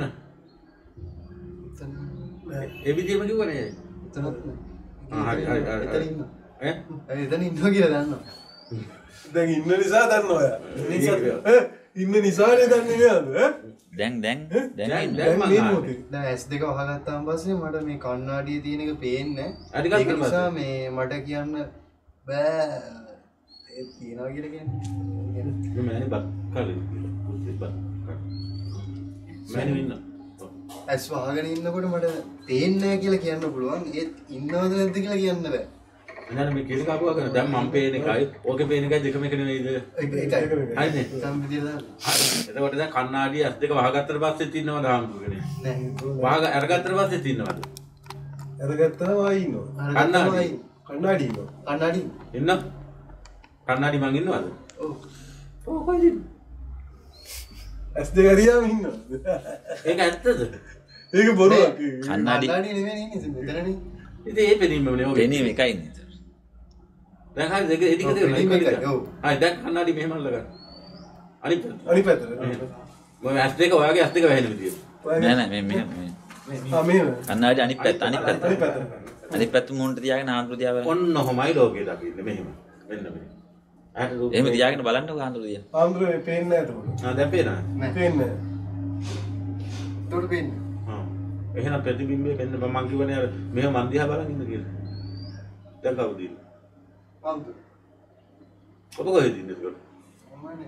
ඒ විදිහම කිව්වනේ. එතනත් හරි. එතන ඉන්න. ඈ? එතන ඉන්නවා කියලා දන්නවා. දැන් ඉන්න නිසා දන්නවා ඔයා. ඉන්න නිසානේ දන්නේ නේද? දැන් දැන් දැන් මං මේ ආවේ. මොකද? දැන් S2 වහගත්තාන් පස්සේ මට මේ කණ්ණාඩියේ තියෙන එක පේන්නේ හරි නැහැ. ගත්තා ඒක නිසා පස්සේ. මේ මට කියන්න බෑ ඒ තියනවා කියලා කියන්නේ. මේ මෑණි බත් කලින් පුතේ බත්. මෑණි ඉන්න. ඇස් වහගෙන ඉන්නකොට මට පේන්නේ නැහැ කියලා කියන්න පුළුවන්. ඒත් ඉන්නවද නැද්ද කියලා කියන්න බෑ. නෑ මේ කීලක අපුවා කරන දැන් මම පේන එකයි ඕකේ පේන එකයි දෙකම එක නෙවෙයිද? ඒකයි. හරිනේ. සම්පූර්ණ දාන්න. හරි. එතකොට දැන් කණ්ණාඩිය ඇස් දෙක වහගත්තට පස්සේ ඉන්නවද ආම්තුගනේ? නෑ. වහග අරගත්තට පස්සේ ඉන්නවද? අරගත්තාම ආයි ඉන්නවා. කණ්ණාඩි. කණ්ණාඩි ඉන්නවා. කණ්ණාඩි. ඉන්න. කණ්ණාඩි මං ඉන්නවද? ඔව්. ඔව් කොහෙද? ඇස් දෙක හරියාම ඉන්නවා. ඒක ඇත්තද? ඒක බොරුවක්. කන්නාඩි නෙමෙයි ඉන්නේ මෙතනනේ. ඉතින් ඒ පෙනීමනේ ඔය. පෙනීම එකයි නේද? දැන් හරි දෙක එදික පෙනීම එකයි, දෙක. ඔව්. හරි දැන් කන්නාඩි මෙහෙම අල්ලගන්න. අනිත් පැත්ත. අනිත් පැත්තට. මම ඇස් දෙක ඔයාගේ ඇස් දෙක වැහෙන විදියට. නෑ නෑ මෙහෙම මෙහෙම. කන්නාඩි අනිත් පැත්ත අනිත් පැත්තට. අනිත් පැත්ත මුණට තියාගෙන ආන්දර දිහා බලන්න. ඔන්න ඔහොමයි ලෝකේ දකින්නේ මෙහෙම. මෙන්න මෙහෙම. ඇහැට රූප. එහෙම තියාගෙන බලන්නකෝ ආන්දර දිහා. ආම්ද්‍රේ පේන්නේ නැහැ එතකොට. ආ දැන් පේනවා. පේන්නේ නැහැ. උඩට පේන්නේ. ආ. එහෙනම් ප්‍රතිබිම්බේ මෙන්න මම කිව්වනේ අර මෙහෙම මන් දිහා බලන් ඉන්න කියලා. දැන් කවුද ඉන්නේ? අන්ත. ඔබ කොහෙද ඉන්නේ ඒක? මමනේ.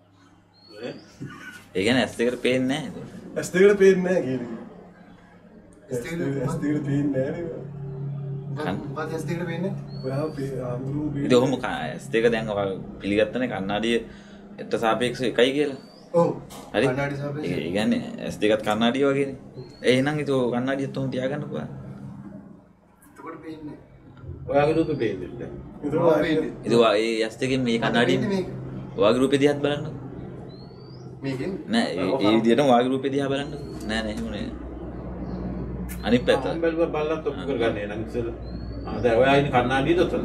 ඒ කියන්නේ ඇස් දෙකට පේන්නේ නැහැ ඒක. ඇස් දෙකට පේන්නේ නැහැ කියන එක. ඇස් දෙකට ඇස් දෙකට පේන්නේ නැහැ නේද? මොකද ඇස් දෙකට පේන්නේ? ඔයා ආම්ද්‍රෝ ඉතින් ඔහොම ඇස් දෙක දැන් ඔය පිළිගත්තනේ කන්නාඩියට සාපේක්ෂව එකයි කියලා. ඔව්. හරි. කන්නාඩි සාපේක්ෂව. ඒ කියන්නේ ඇස් දෙකත් කන්නාඩිය වගේනේ. එහෙනම් ඉතින් ඔය කන්නාඩියත් උන් තියාගන්නකෝ. එතකොට පේන්නේ. ඔයාගේ රූපේ පේන්නේ දැන්. ඒක පේන්නේ. ඉතින් ඔය ඒ ඇස් දෙකෙන් මේ කන්නාඩියෙන් මේක. ඔයාගේ රූපේ දිහාත් බලන්නකෝ. මේකෙන් නෑ ඒ විදිහටම ඔයාගේ රූපේ දිහා බලන්නකෝ. නෑ නෑ එහෙම නෙවෙයි. අනිත් පැත්ත. ආ බැලුවා බලලත් ඔප්පු කරගන්නේ නම් ඉස්සෙල්ලා. ආ දැන් ඔයා ඉන්නේ කන්නාඩියද උතන්ද?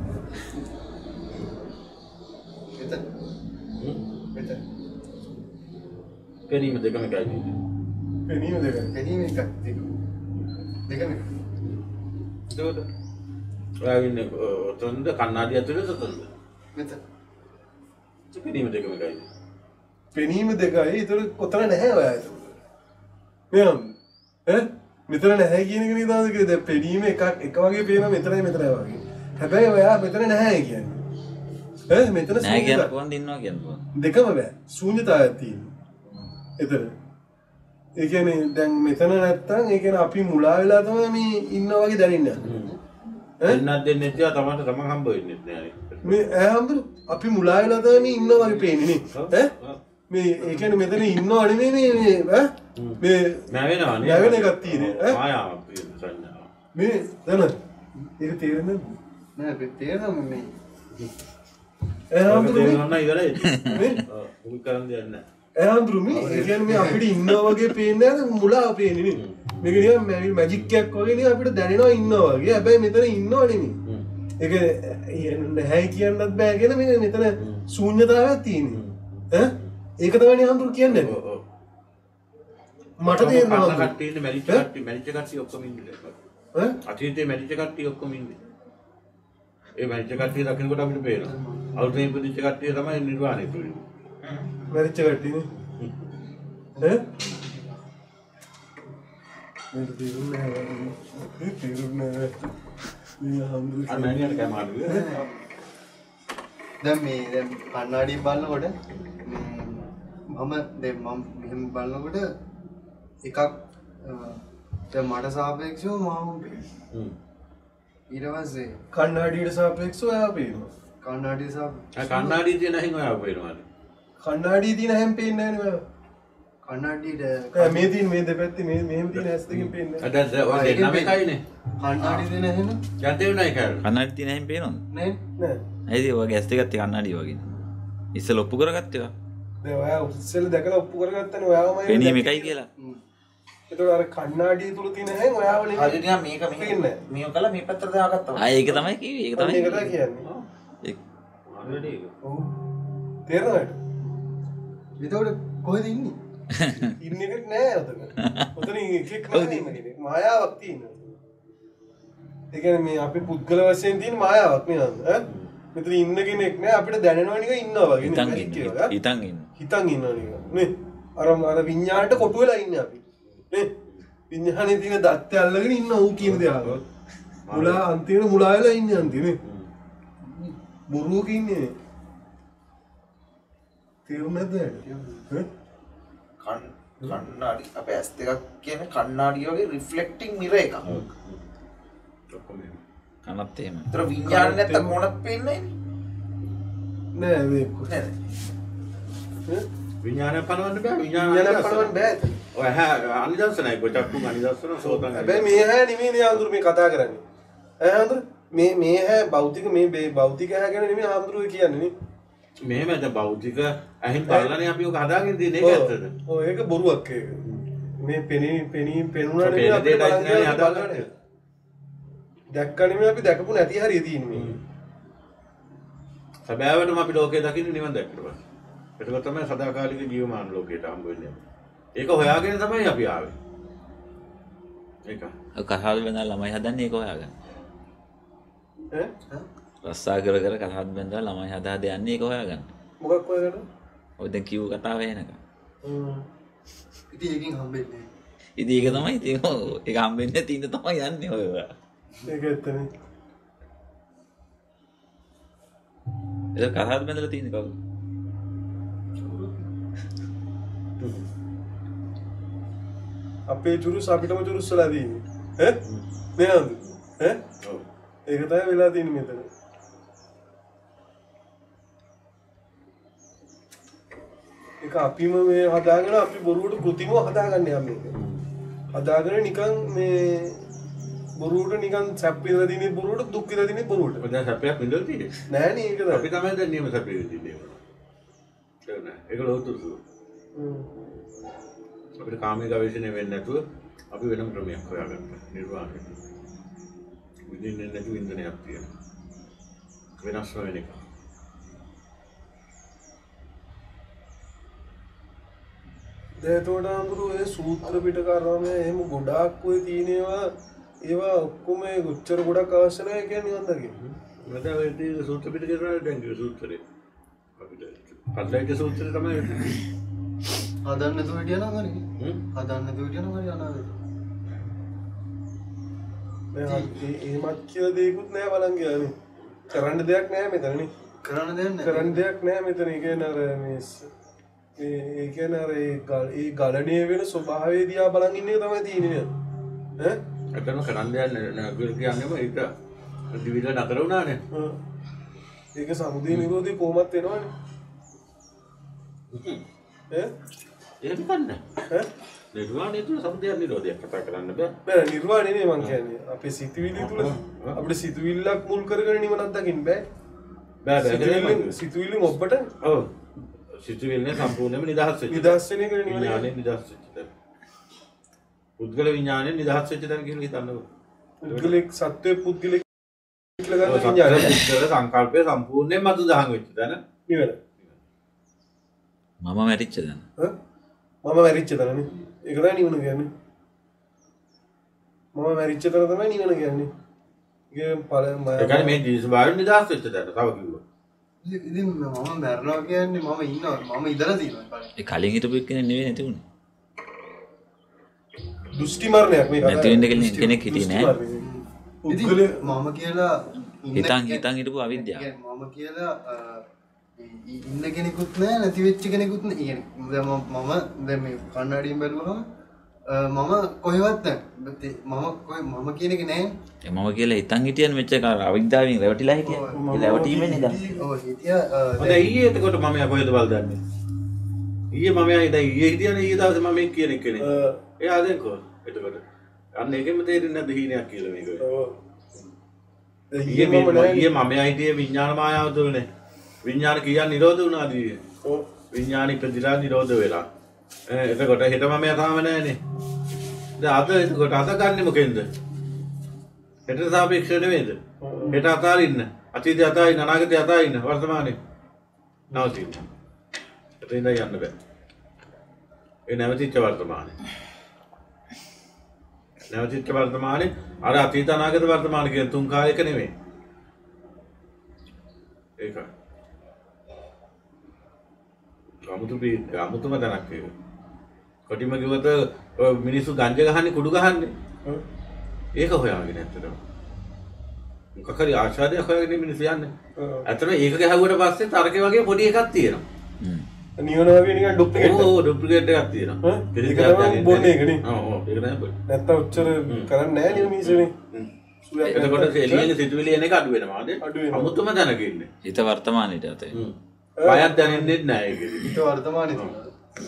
මෙතන. මෙතන. පෙනීම දෙකම එකයි නේද? පෙනීම දෙක. පෙනීම එකක් දෙක. දෙකම එක. එතකොට ඔයා ඉන්නේ උතන්ද කන්නාඩිය ඇතුලේ උතන්ද? මෙතන. පෙනීම දෙකම එකයි. පෙනීම දෙකයි. ඒතර කොතන නැහැ ඔයා ඒක. මෙයන් මෙතන නැහැ කියන එක නේද ආද දැන් පෙනීම එකක් එක වගේ පේනවා මෙතනයි මෙතනයි වගේ. හැබැයි ඔයා මෙතන නැහැ කියන්නේ. මෙතන නෑ කියන්න පුළුවන් ඉන්නවා කියන්න පුළුවන්. දෙකම බෑ. ශූන්‍යතාවයක් තියෙනවා. එතන. ඒ කියන්නේ දැන් මෙතන නැත්තම් ඒ කියන්නේ අපි මුලා වෙලා තමයි මේ ඉන්නා වගේ දැනෙන්නේ. එන්නත් දෙන්නේ තියා තමන්ට තමන් හම්බ වෙන්නේ නැහැ. මේ ඈම්බර අපි මුලා වෙලා තමයි මේ ඉන්නා වගේ පේන්නේ නේ. මේ ඒ කියන්නේ මෙතන ඉන්නව නෙමෙයි මේ මේ නැවෙනවා නේ. නැවෙන එකක් තියෙන්නේ. මායාවක් තියෙන සංඥාවක්. මේ දන ඒක තේරෙන්නේ නෑ තේරෙනවා මේ. ඈම්බර තේරෙනවා ඉවරයි. මේ මුල් කරන් දෙයක් නැහැ. ඈම්බර මේ ඒ කියන්නේ මේ අපිට ඉන්නා වගේ පේන්නේ නැහැ මුලා පේන්නේ නේ. මේක නිකන් මැජික් එකක් වගේ නේ අපිට දැනෙනවා ඉන්නවා වගේ. හැබැයි මෙතන ඉන්නව නෙමෙයි. ඒක නැහැ කියන්නත් බෑ කියන මේ මෙතන ශූන්‍යතාවයක් තියෙනවා. ඈ ඒක තමයි හඳුරු කියන්නේ. මට තේරෙනවා කට්ටිය ඉන්නේ මැරිච්ච කට්ටිය ඔක්කොම ඉන්නේ. ඈ අතීතේ මැරිච්ච කට්ටිය ඔක්කොම ඉන්නේ. ඒ මැරිච්ච කට්ටිය දකින්නකොට අපිට පේනවා. අවුරුද්දේ ඉපදිච්ච කට්ටිය තමයි නිර්වාණය තුලින්. මැරිච්ච කට්ටියනේ. ඈ මේක තේරුන්නේ නැහැ. ඒක තේරුන්නේ නැහැ. මේ හඳුරු අර මැනියට කැමාලු. දැන් කන්නාඩි බලනකොට මම දැන් මම මෙහෙම බලනකොට එකක් දැන් මට සාපේක්ෂව මාව පේනවා. ඊට පස්සේ කන්නාඩියට සාපේක්ෂව ඔයා පේනවා. කන්නාඩි කන්නාඩිය තියෙන හින් ඔයා පේනවාද? කන්නාඩිය තියෙන හැම පේන්නේ නැහැ නේ ඔයා. කන්නාඩියට මේ තියෙන මේ දෙපැත්තේ මේ මෙහෙම තියෙන ඇස් දෙකෙන් පේන්නේ නැහැ. දැන් ඔය දෙන්නම එකයිනේ. කන්නාඩි දෙන එහෙම යන්තේ උනායි කාර. කන්නාඩි තියෙන හැම පේනවද? නෑ නෑ. ඇයිද ඔයගේ ඇස් දෙකත් කන්නාඩි වගේ. ඉස්සෙල්ලා ඔප්පු කරගත්තේ ඔයා. දැන් ඔයා ඉස්සෙල්ලා දැකලා ඔප්පු කරගත්තනේ ඔයාමයි. පෙනීම එකයි කියලා. ඒතකොට අර කන්නාඩිය තුල තියෙන හැම ඔයාව නෙමෙයි. හරි නිකන් මේක පේන්නේ මේක කළා මේ පැත්තට දාගත්තා. ආ ඒක තමයි කිව්වේ. ඒක තමයි. ඒක තමයි කියන්නේ. ඒක හරියට ඒක. ඔව්. තේරෙනවද? එතකොට කොහෙද ඉන්නේ? ඉන්න එකක් නෑ උතන. උතන එකෙක් නෑ. මායාවක් තියෙනවා. ඒ කියන්නේ මේ අපි පුද්ගල වශයෙන් තියෙන මායාවක් නේ ඈ. මෙතන ඉන්න කෙනෙක් නෑ අපිට දැනෙනවා නිකන් ඉන්නවා වගේ නේ. හිතන් ඉන්න. හිතන් ඉන්නවා නිකන් නේ. අර විඤ්ඤාණයට කොටු වෙලා ඉන්නේ අපි. නේ? විඤ්ඤාණේ තියෙන දත්ත අල්ලගෙන ඉන්න ඌ කියන දේ අහලා. මුලා අන්තිමට මුලා වෙලා ඉන්නේ අන්තිමේ. බොරුවක ඉන්නේ. තේරුම් නැද්ද? කන්නාඩි අපේ ඇස් දෙකක් කියන්නේ කන්නාඩිය වගේ රිෆ්ලෙක්ටිං මිරර් එකක්. ඔක්කොම එහෙම. කනත් එහෙම. ඒතර විඤ්ඤාණය නැත්තම් මොනක් පේන්නේ නෑ මේ නේද? විඥානය පනවන්න බෑ. විඤ්ඤාණය පණවන්න බෑ. ඔය අනිදර්ශනයි කොටක්කු අනිදර්ශන සෝතන්. හැබැයි මේ හැ නෙමෙයි නේ ආඳුර මේ කතා කරන්නේ. ඈ ආඳුර මේ හැ භෞතික මේ භෞතික හැ ගැන නෙමෙයි ආඳුර කියන්නේ නේ. මෙහෙම දැන් බෞද්ධික අහින් බලලානේ අපි ඔක හදාගෙන තියෙන්නේ ඒක ඇත්තද? ඔව් ඒක බොරුවක් ඒක. මේ පෙනුණා පෙනෙන නෙමෙයි අපි දෙයට බලන්නේ අයිතිනේ හදාගන්නේ. දැක්කා නෙමෙයි අපි දැකපු නැති හරිය තියෙන්නේ මේ. සැබෑවටම අපි ලෝකේ දකින්නේ නිවන් දැක්කට පස්සේ. ඒක තමයි සදාකාලික ජීවමාන ලෝකයට හම්බ වෙන්නේ. ඒක හොයාගෙන තමයි අපි ආවේ. ඒක. කතාව බඳලා ළමයි හදන්නේ ඒක හොයාගන්න. ඈ? රස්සා කර කතාව බඳලා ළමයි හදා දෙන්නේ ඒක හොයාගන්න. මොකක් හොයගන්න? ඔය දැන් කිව් කතාව එනක. ඉතින් ඒකෙන් හම්බෙන්නේ. ඉතින් ඒක තමයි ඉතින් ඒක හම්බෙන්නේ තින්න තමයි යන්නේ ඔය. ඒක ඇත්තනේ. ඒක කතාව බඳලා තියෙන්නේ කවුද? අපේ චුරුස් අපිටම චුරුස් වෙලා තියෙන්නේ. ඈ? නේද? ඈ? ඔව්. ඒක තමයි වෙලා තියෙන්නේ මෙතන. ඒක අපිම මේ හදාගෙන අපි බොරුවට කෘතිමව හදාගන්නේ යන්නේ මේක. හදාගෙන නිකන් මේ බොරුවට නිකන් සැප විඳලා දිනේ බොරුවට දුක් විඳලා දිනේ බොරුවට. ඔය දැන් සැපයක් විඳලා තියෙන්නේ. නෑනේ ඒක අපි තමයි දැන් නියම සැපේ විඳින්නේ. ඒක නෑ. ඒක ලෝතුරු. අපිට කාමයේ ගවේෂණය වෙන්නේ නැතුව අපි වෙනම ක්‍රමයක් හොයාගන්න. නිර්වාණය. විඳින්නේ නැති විඳිනයක් තියෙනවා. වෙනස් වෙන එක. දේතෝඩ අඳුරු ඒ සූත්‍ර පිටක අරමේ එහෙම ගොඩාක් ඔය තියෙනවා ඒවා ඔක්කොම උච්චර ගොඩක් අවශ්‍ය නැහැ කියන්නේ නිකන් දකින්න. මට ඔය තියෙන සූත්‍ර පිටකේ තමයි දැන් කිව්ව සූත්‍රේ. අපිට පල්ලයික සූත්‍රේ තමයි හදන්න නැතුව හිටියනම් හරි. හදන්න නැතුව හිටියනම් හරි අනාගතේ. එහෙමත් කියලා දෙයක්වත් නෑ බලන් ගියානේ. කරන්න දෙයක් නෑ මෙතනනේ. කරන්න දෙයක් නැහැ. කරන්න දෙයක් නෑ මෙතන. ඒ කියන්නේ අර මේ ඒ කියන්නේ අර ඒ ගලණයේ වෙන ස්වභාවය දිහා බලන් ඉන්න එක තමයි තියෙන්නේ නේද? ඈ? අතන කරන්න යන්නේ නෑ කියන්නේම ඒක දිවිල නතර වුණානේ. ඒක සමුදේ නිරෝධී කොහොමත් වෙනවනේ. ඈ? එහෙම කන්නේ. ඈ? නිර්වාණය තුල සමුදය නිරෝධයක් කතා කරන්න බෑ. බෑ නිර්වාණය නේ මං කියන්නේ. අපේ සිතුවිලි තුල අපිට සිතුවිල්ලක් මුල් කරගෙන නිවනක් දකින්න බෑ. සිතුවිලි ඔබට ඔව්. සිතුවිල්ලේ සම්පූර්ණයෙන්ම නිදහස් වෙච්ච. නිදහස් වෙන එක නේ නිවන. විඥානේ නිදහස් වෙච්ච තැන. පුද්ගල විඥානේ නිදහස් වෙච්ච තැන කියලා හිතන්නකෝ. පුද්ගලික සත්‍ය පුද්ගලික කියලා ඔව්, ගන්න විඥානය. පුද්ගල සංකල්පය සම්පූර්ණයෙන්ම අතුරුදහන් වෙච්ච තැන. නිවන. මම මැරිච්ච දැන්. මම මැරිච්ච තැනනේ. ඒක තමයි නිවන කියන්නේ. මම මැරිච්ච තැන තමයි නිවන කියන්නේ. ඒ කියන්නේ මේ ජීවිත භාවයෙන් නිදහස් වෙච්ච තැන. තව කිව්වා. ඉතින් මම මැරෙනවා කියන්නේ මම ඉන්නවා. මම ඉඳලා තියෙනවා. ඒ කලින් හිටපු කෙනෙක් නෙවෙයි නැති උනේ. දෘෂ්ටි මරණයක් මේ නැති වෙන්න කෙනෙක් හිටියේ නෑ. පුද්ගලයා මම කියලා හිතන් හිටපු අවිද්‍යාව. මම කියලා ඉන්න කෙනෙකුත් නෑ නැති වෙච්ච කෙනෙකුත් නෑ. يعني මම දැන් මේ කන්නඩියෙන් බැලුවම මම කොහෙවත් නෑ. මම කියන එක නෑ. මම කියලා හිතන් හිටියන් මෙච්ච අවිද්‍යාවෙන් රැවටිලා හිටියා. ඒ රැවටීමෙන් නේද? ඔව් හිටියා. හොඳයි ඊයේ එතකොට මම කොහෙද බල දන්නේ? ඊයේ මම දැන් ඊයේ හිටියනේ ඊයේ දවසේ මම කියන කෙනෙක්. එයා දැන් කොහොමද? එතකොට අන්න ඒකෙම තේරෙන්නේ නැද්ද හීනයක් කියලා මේක. ඔව්. ඊයේ මම හිටියේ විඥාන මායාව තුළනේ. විඥාන කියන්නේ නිරෝධ වුණාද ඊයේ? ඔව්. විඥාන ඉපදිලා නිරෝධ වෙලා. එතකොට හෙට මම තාම නැහැනේ. දැන් අද එතකොට අද ගන්නෙ මොකෙන්ද? හෙටට සාපේක්ෂව නෙමෙයිද? හෙට අතාරින්න. අතීතය අතාරින්න, අනාගතය අතාරින්න, වර්තමානයේ නවතින්න. එතනින් යන්න බෑ. ඒ නැවතිච්ච වර්තමානයේ. නැවතිච්ච වර්තමානයේ අර අතීත අනාගත වර්තමාන කියන තුන් කාලයක නෙමෙයි. ඒකයි. අමුතුම තැනක් ඒක. කොටිම කිව්වොත් මිනිස්සු ගංජා ගහන්නේ කුඩු ගහන්නේ. ඒක හොයාගෙන ඇත්තටම. මොකක් හරි ආශාදයක් හොයාගෙන මිනිස්සු යන්නේ. ඇත්තටම ඒක ගහුවට පස්සේ තරකේ වගේ පොඩි එකක් තියෙනවා. නිවන වගේ නිකන් ඩුප්ලිකේට්. ඔව් ඩුප්ලිකේට් එකක් තියෙනවා. ඒක තමයි බොන්නේ ඒකනේ. ඔව් ඒක තමයි බොන්නේ. නැත්තම් උච්චර කරන්නේ නැහැ නේ මිනිස්සුනේ. එතකොට එළියෙන් සිතුවිලි එන එක අඩු වෙනවා නේද? අමුතුම තැනක ඉන්නේ. හිත වර්තමානයේ යතේ. බයක් දැනෙන්නේ නැහැ ඒකෙදි. හිත වර්තමානයේ තියෙනවා.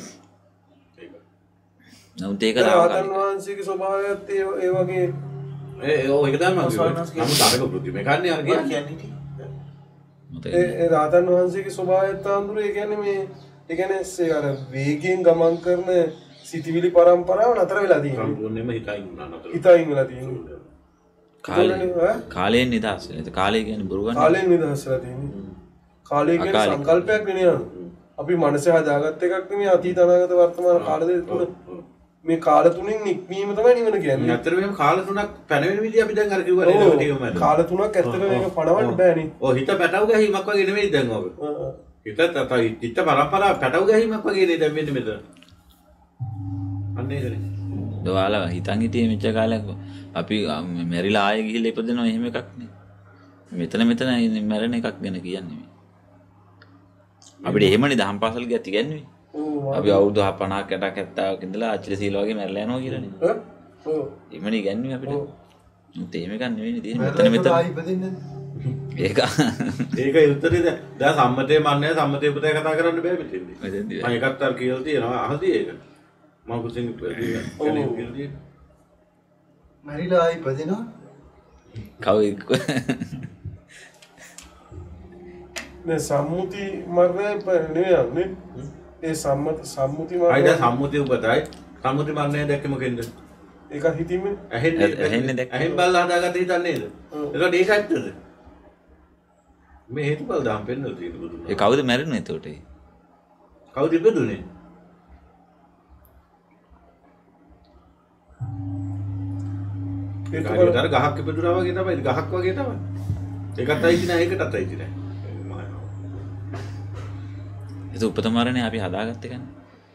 නමුත් ඒක රහතන් වහන්සේගේ ස්වභාවයත් ඒ වගේ ඔව් ඒක තමයි මම කියන්නේ. නමුත් අරක ප්‍රතිම කන්නේ අර කියන්නේ. ඒ රාතන් වහන්සේගේ ස්වභාවයත් ආඳුර ඒ කියන්නේ මේ ඒ කියන්නේ අර වේගයෙන් ගමන් කරන සිතිවිලි පරම්පරාව නතර වෙලා තියෙනවා. සම්පූර්ණයෙන්ම හිතයින් වුණා නතර. හිතයින් වෙලා තියෙනවා. කාලයෙන් නිදහස් වෙන. කාලය කියන්නේ බොරු ගන්න. කාලයෙන් නිදහස් වෙලා තියෙනවා. කාලය කියන්නේ සංකල්පයක් නෙවෙයි. අපි මනසේ හදාගත්ත එකක් නෙමෙයි අතීත අනාගත වර්තමාන කාල දෙක තුන. මේ කාල තුනෙන් නික්මීම තමයි නිවන කියන්නේ. ඇත්තටම මේ කාල තුනක් පැනවෙන විදිහ අපි දැන් අර කිව්වා නේද? ඔය ටිකම අද. කාල තුනක් ඇත්තටම මේක පණවන්න බෑනේ. ඔය හිත පැටව ගැහිමක් වගේ නෙමෙයි දැන් ඔබ. හිත තමයි හිත පරම්පරාව පැටව ගැහිමක් වගේ නේ දැන් මෙන්න මෙතන. අන්න ඒකනේ. ඔයාලා හිතන් හිටියේ මෙච්ච කාලයක් අපි මැරිලා ආයෙ ගිහිල්ලා ඉපදෙනවා එහෙම එකක් නේ. මෙතන මැරෙන එකක් ගැන කියන්නේ මේ. අපිට එහෙමනේ දහම් පාසල් ගියත් ඉගැන්නුවේ. අපි අවුරුදු 50ක් 60ක් 70ක් ඉඳලා ආච්චිලා සීලා වගේ මැරලා යනවා කියලානේ. ඔව්. එහෙමනේ ඉගැන්නුවේ අපිට. මුත් එහෙම එකක් නෙවෙයි තියෙන්නේ. මෙතන ආයි ඉපදින්නේ. ඒක ඒකයි උත්තරේ දැන් සම්මතේ මන්නේ සම්මතේ පුතේ කතා කරන්න බෑ මෙතෙන්දී. මෙතෙන්දී මම එකක් තර කියලා තියෙනවා අහදී ඒක. මම කුසින් කියලා මැරිලා ආයි ඉපදිනවා. කවුද මේ සම්මුති මරණය නෙවෙයි ඒ සම්මුති මරණය. අයිද සම්මුති උපතයි සම්මුති මරණය දැක්කේ මොකෙන්ද? ඒක හිතින්ම ඇහෙන්නේ දැක්ක. ඇහෙන් බලලා හදාගත්ත හිතන්නේ නේද? ඒකට ඒක ඇත්තද? මේ හේතුඵල දාම් පෙන්නලා තියෙන බුදුන්. ඒ කවුද මැරෙන්නේ එතකොට? කවුද ඉපදුනේ? ඒක හරියට ගහක් ඉපදුනා වගේ තමයි ගහක් වගේ තමයි. ඒකත් අයිති නෑ ඒකටත් අයිති නෑ. ඒක උපත මරණේ අපි හදාගත්ත එකනේ.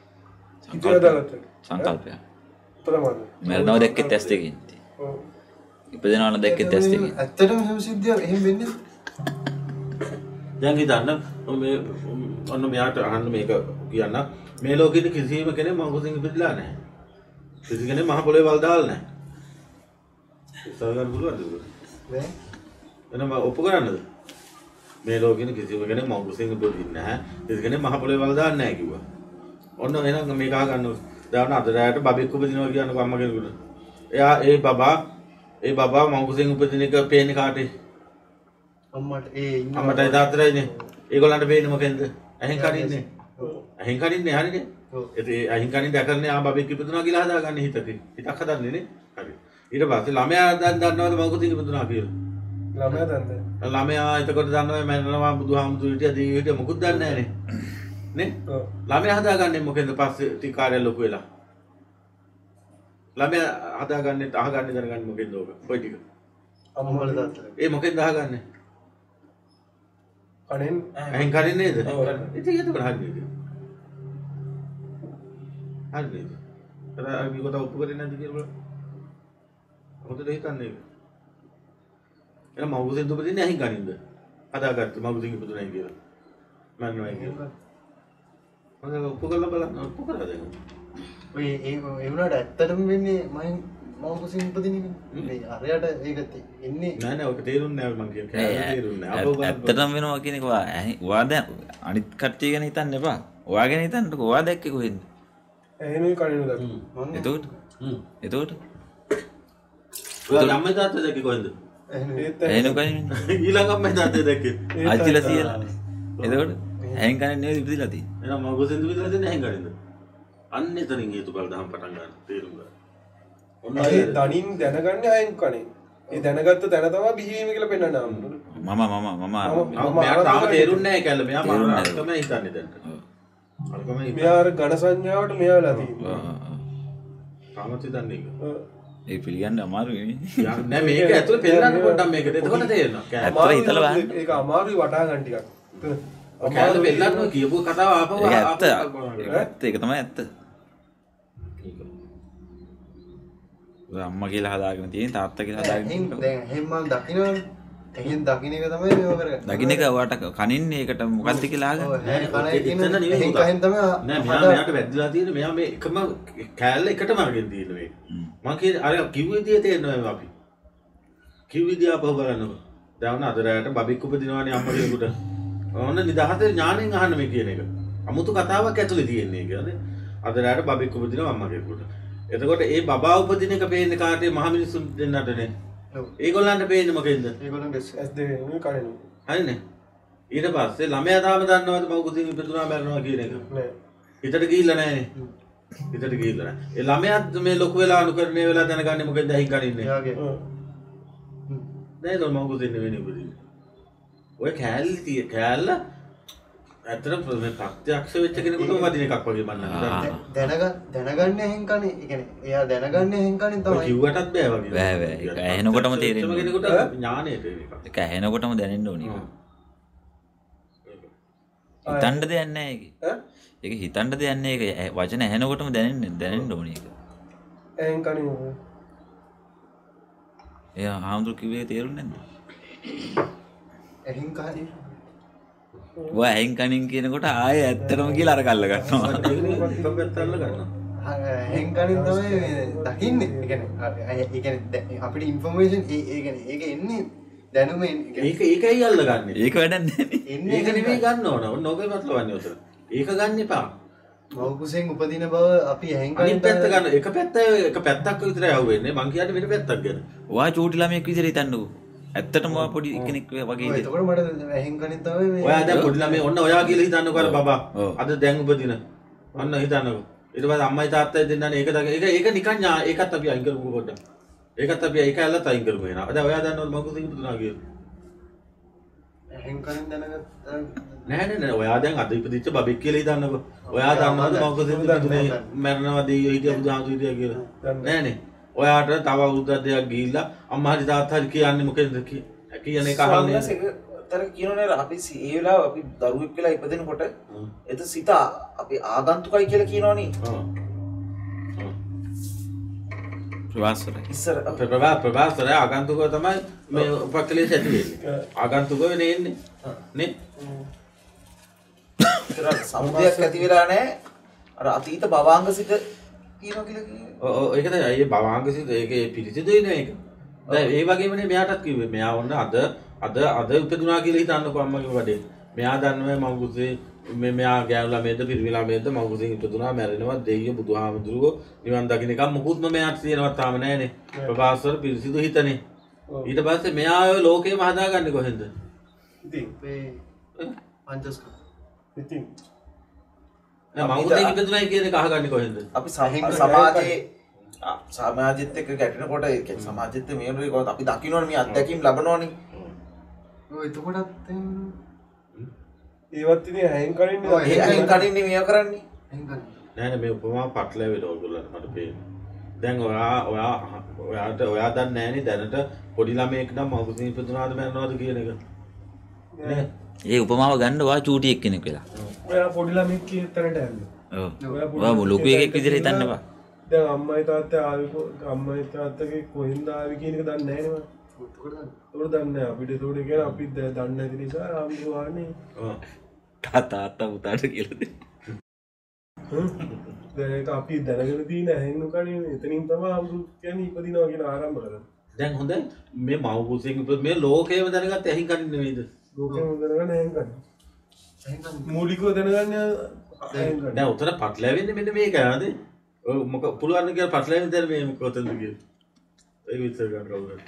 සංකල්පය. මරණව දැක්කෙත් ඇස් දෙකෙන්. ඔව්. ඉපදෙනවන දැක්කෙත් ඇස් දෙකෙන්. ඇත්තටම එහෙම සිද්ධියක් එහෙම වෙන්නේ. දැන් හිතන්න මේ ඔන්න මෙයාට අහන්න මේක කියන්න මේ ලෝකෙදි කිසිම කෙනෙක් මංගුසින් ඉපදිලා නැහැ. කිසි කෙනෙක් මහ පොළවේ වල් දාලා නැහැ. සාගන්න පුළුවන්ද? නෑ. එනම ඔප්පු කරන්නද? මේ ලෝකෙදි කිසිම කෙනෙක් මංගුසින් ඉපදින්නේ නැහැ. කිසි කෙනෙක් මහ පොළවේ වල් දාන්නේ නැහැ කිව්වා. ඔන්න එහෙනම් මේක අහගන්න දාන අදරයට බබෙක් උපදිනවා කියනකො අම්ම කෙනෙකුට. එයා ඒ බබා මංගුසින් උපදින එක පේන්නේ කාටේ? අම්මට අම්මටයි තාත්තටයිනේ. ඒගොල්ලන්ට පේන්නේ මොකෙන්ද? ඇහෙන් කනින්නේ. ඇහෙන් කනින්නේ හරිනේ. ඒ ඇහෙන් කනින්න දැකන්නේ ආ බබෙක් ඉපදුනා කියලා හදාගන්නේ හිතේ. හිතක් හදන්නේ නේ. හරි. ඊට පස්සේ ළමයා දන්නවද මංගුසින් ඉපදුනා කියලා? ළමයා දන්නේ. ළමයා එතකොට දන්නවා මැරෙනවා බුදුහාමුදුරු හිටියා දී හිටියා මොකුත් දන්නේ නැහැ නේ. නේ? ළමයා හදාගන්නේ මොකෙන්ද පස්සේ ටික කාර්යය ලොකු වෙලා? ළමයා හදාගන්නේ අහගන්නේ දැනගන්නේ මොකෙන්ද ඕක? ඔය ටික. අම්මවල තාත්තලා. ඒ මොකෙන්ද අහගන්නේ? කණෙන් ඇහෙන් කනින්නේ නේද? ඉතින් ඒක උඩ හරියද? හරියද? අර අපි කොට ඔප්පු කරේ නැද්ද කියලා බලන්න. හොඳට හිතන්නේ. එහෙනම් මවුසෙන් දුපදින්නේ ඇහෙන් කනින්ද? හදාගත්ත මවුසෙන් ඉපදුණයි කියලා. මන්නවයි කියලා. හොඳට ඔප්පු කරලා බලන්න ඔප්පු කරලා දෙන්න. ඔය ඒ වුණාට ඇත්තටම වෙන්නේ මම කුසින් ඉපදින එක. මේ අරයට ඒක එන්නේ නෑ නෑ ඔක තේරුන්නේ නෑ මං කියන්නේ. තේරුන්නේ නෑ. ඇත්තටම වෙනවා කියන එක ඔයා දැන් අනිත් කට්ටිය ගැන හිතන්න එපා. ඔයා ගැන හිතන්නකෝ. ඔයා දැක්කේ කොහෙන්ද? එහෙනුයි කණිනු දැක්ක. එතකොට ඔයා අම්මේ තාත්තේ දැක්කේ කොහෙන්ද? එහෙනු කන්නේ. ඊළඟ අම්මේ තාත්තේ දැක්කේ. ආච්චිලා සීයලා. එතකොට ඇහෙන් කන්නේ නෙවෙයි ඉපදිලා තියෙන්නේ. එහෙනම් මවුසෙන් දුපදිලා තියෙන්නේ ඇහෙන් කනින්ද? අන්න එතනින් හේතුඵල දහම් පටන් ගන්න තේරුම් ගන්න. ඒ දනින් දැනගන්නේ අයෙන් කණේ. ඒ දැනගත්ත තැන තමයි බිහිවීම කියලා පෙන්වන්න ආමුදුන. මම මෙයා තාම තේරුන්නේ නැහැ කැල්ල. මෙයා මානසික තමයි හිතන්නේ දැන්. මෙයා අර ඝන සංඥාවට මෙයා වෙලා තියෙනවා. තාමත් හිතන්නේ ඒක. ඒ පිළිගන්න අමාරුයි නේ. නෑ මේක ඇතුලේ පෙන්නන්න පොඩ්ඩක් මේකට. එතකොට තේරෙනවා. ඇත්තට හිතලා බලන්න. ඒක අමාරුයි වටහා ගන්න ටිකක්. කැල්ල පෙන්නන්න කියපු කතාව ආපහු ඇත්ත. ඒක තමයි ඇත්ත. අම්මා කියලා හදාගෙන තියෙන තාත්තා කියලා හදාගෙන දැන් එහෙන් මම දකින්නවනේ. එහෙන් දකින්න එක තමයි මේව කරගන්නේ. දකින්න එක ඔයාට කනින්නේ ඒකට මොකද්ද කියලා අහගන්න. ඔව් හැ කණේ තියෙන එහෙන් තමයි නෑ මෙයාට වැද්දලා තියෙන මෙයා මේ එකම කෑල්ල එකටම අරගෙන තියෙන මේ. මම කියන්නේ අර කිව් විදිය තේරෙනවා අපි. කිව් විදිය අපව බලන්නකො. දැන් අද රැයට බබෙක් උපදිනවානේ අම්ම කෙනෙකුට. ඕන නිදහසේ ඥාණයෙන් අහන්න මේ කියන එක. අමුතු කතාවක් ඇතුලේ තියෙන්නේ කියන්නේ. අද රැයට බබෙක් උපදිනවා අම්ම කෙනෙකුට. එතකොට ඒ බබා උපදින එක පේන්නේ කාටේ මහ මිනිස්සුන් දෙන්නටනේ. ඔව්. ඒගොල්ලන්ට පේන්නේ මොකෙන්ද? ඒගොල්ලන්ගේ ඇස් දෙකෙන් කණිනු. හරිනේ. ඊට පස්සේ ළමයා තාම දන්නවද මව කුසින් ඉපදුනා මැරෙනවා කියන එක? නෑ. හිතට ගිහිල්ලා නැහැනේ. හිතට ගිහිල්ලා නැහැ. ඒ ළමයාත් මේ ලොකු වෙලා අනුකරණය වෙලා දැනගන්නේ මොකෙන්ද ඇහින් කනින්නේ? එයාගේ නේද මව කුසින් නෙවෙයි උපදින්නේ. ඔය කෑල්ල ඇත්තට මේ ප්‍රත්‍යක්ෂ වෙච්ච කෙනෙකුට වදින එකක් වගේ මම දැනගන්න එහෙන් කනේ. ඒ කියන්නේ එයා දැනගන්න එහෙන් කනේ තමයි. කිව්වටත් බෑ වගේ. බෑ. ඒක ඇහෙනකොටම තේරෙන්නේ. කෙනෙකුට ඥානෙට ඒක. ඒක ඇහෙනකොටම දැනෙන්න ඕනේ. හිතන්න දෙයක් නැහැ ඒක. ඒක හිතන්න දෙයක් නැහැ ඒක. වචන ඇහෙනකොටම දැනෙන්න ඕනේ ඒක. ඇහෙන් කනින් එයා හාමුදුරු කිව්වේ තේරුන්නේ නැද්ද? එහෙන් කනේ. ඔය ඇහෙන් කනින් කියනකොට ආයෙ ඇත්තටම කියලා අර කල්ල ගන්නවා. එහෙන් කනින් තමයි දකින්නේ. ඒ කියන්නේ අපිට ඉන්ෆර්මේෂන් ඒ කියන්නේ ඒක එන්නේ දැනුම ඒකයි අල්ලගන්නේ. ඒක වැඩක් නැහැ. ඒක නෙමෙයි ගන්න ඕන. ඔන්න ඔකයි මතලවන්නේ උතර. ඒක ගන්න එපා. මව් කුසෙන් උපදින බව අපි එහෙන් කනින් අනිත් පැත්ත ගන්න. එක පැත්තක් විතරයි අහුවෙන්නේ. මං කියන්නේ වෙන පැත්තක් ගැන. ඔයා චූටි ළමයෙක් විදිහට හිතන්නකෝ. ඇත්තටම ඔයා පොඩි කෙනෙක් වගේ ඉතින්. එතකොට මට එහෙන් කනින් තමයි මේ ඔයා දැන් පොඩි ළමයි ඔන්න ඔයා කියලා හිතන්නකෝ අර බබා. අද දැන් උපදින. අන්න හිතන්නකෝ. ඊට පස්සේ අම්මයි තාත්තයි දෙන්නනේ ඒක නිකන් ඒකත් අපි අයින් කරමු පොඩ්ඩක්. ඒකත් අපි ඒක ඇල්ලත් අයින් කරමු එනවා. දැන් ඔයා දන්නවද මම කුසින් ඉපදුනා කියලා? එහෙන් කනින් දැනගත්තා නෑ ඔයා දැන් අද ඉපදිච්ච බබෙක් කියලා හිතන්නකෝ. ඔයා දන්නවද මම කුසින් ඉපදුනේ මැරෙනවා දෙයියෝ හිටිය බුදුහාමුදුරු හිටියා කියලා? නෑනේ. ඔයාට තව අවුරුද්දක් දෙකක් ගිහිල්ලා අම්මා හරි තාත්තා හරි කියන්නේ මොකෙන්ද කියන එක අහන්නේ. තර කියනනේ අපි ඒ වෙලාව අපි දරුවෙක් වෙලා ඉපදෙනකොට එත සිත අපි ආගන්තුකයි කියලා කියනවනේ. ප්‍රවාසරයි. ඉස්සර ප්‍රවාසරය ආගන්තුකව තමයි මේ උපක්ලේශ ඇති වෙන්නේ. ආගන්තුකව නෙන්නේ. නේ? සමුදයක් ඇති වෙලා නැහැ. අර අතීත භවාංග සිත කියනවා කියලා කියන්නේ. ඔව් ඒක තමයි. ඒ භවාංග සිත ඒකේ පිළිසිදු වෙන එක. දැන් ඒ වගේමනේ මෙයාටත් කිව්වේ. මෙයා වොන්න අද උපදුනා කියලා හිතන්නකෝ අම්මගේ වැඩේ. මෙයා දන්නේ මම කුසේ මෙයා ගෑනු ළමයිද පිරිමි ළමයිද මම කුසේ ඉපදුනා මැරෙනවා දෙයියෝ බුදුහාමුදුරුවෝ නිවන් දකින්න එක මොකුත්ම මෙයාට තියෙනවත් තාම නැහනේ. ප්‍රභාස්වර පිරිසිදු හිතනේ. ඊට පස්සේ මෙයා ඔය ලෝකෙම හදාගන්නේ කොහෙන්ද? ඉතින් මේ පංචස්කන්ධ. ඉතින් මම කුසේ ඉපදුනායි කියන එක අහගන්නේ කොහෙන්ද? අපි සමාජෙත් එක්ක ගැටෙනකොට ඒ කියන්නේ සමාජෙත් මේ වගේ කොහොමද අපි දකින්නවනේ මේ අත්දැකීම් ලබනවනේ. ඔය එතකොටත් ඒවත් ඉතින් ඇහෙන් කනින් එහෙන් කඩින්නේ මේව කරන්නේ. එහෙන් කනින් නෑ මේ උපමාව පටලැවෙලා ඔයගොල්ලන්ට මට පේන්නේ. දැන් ඔයා දන්නේ නෑනේ දැනට පොඩි ළමයෙක් නම් මම කුසේ ඉපදුනාද මැරෙනවද කියන එක. නේ? ඒ උපමාව ගන්න ඔයා චූටි එක්කෙනෙක් වෙලා. ඔයා පොඩි ළමෙක් කියන තැනට යන්නේ. ඔව්. ඔයා ලොකු එකෙක් විදිහට හිතන්න බා. දැන් අම්මයි තාත්තගේ කොහෙන්ද ආවේ කියන එක දන්නේ නැහැ නේද? ඒක දන්නේ අපිට ඒකට කියන අපි දන්නේ නැති නිසා ආම්බුවානේ. තාත්තා පුතාට කියලා දෙන්න. දැන් ඒක අපි දැනගෙන තියෙන ඇහෙන්නු කණේ එතනින් තමයි ආම්බු කියන්නේ ඉපදිනවා කියන ආරම්භ කරන්නේ. දැන් හොඳයි මේ මව කුසෙන් මේ ලෝකේම දැනගත්ත ඇහින් කනින් නෙවෙයිද? ලෝකෙම දැනගන්න ඇහෙන් කන්නේ. එහෙන් කනින් මූලිකව දැනගන්න ඇහෙන් කන්නේ. දැන් උතන පටලැවෙන්නේ මෙන්න මේක නේද? ඔය මොක පුළුවන් කියලා පටලැවෙන්නේ දැන් මේ මොකටද කියලා. ඒක විතර ගන්න කවුරුද?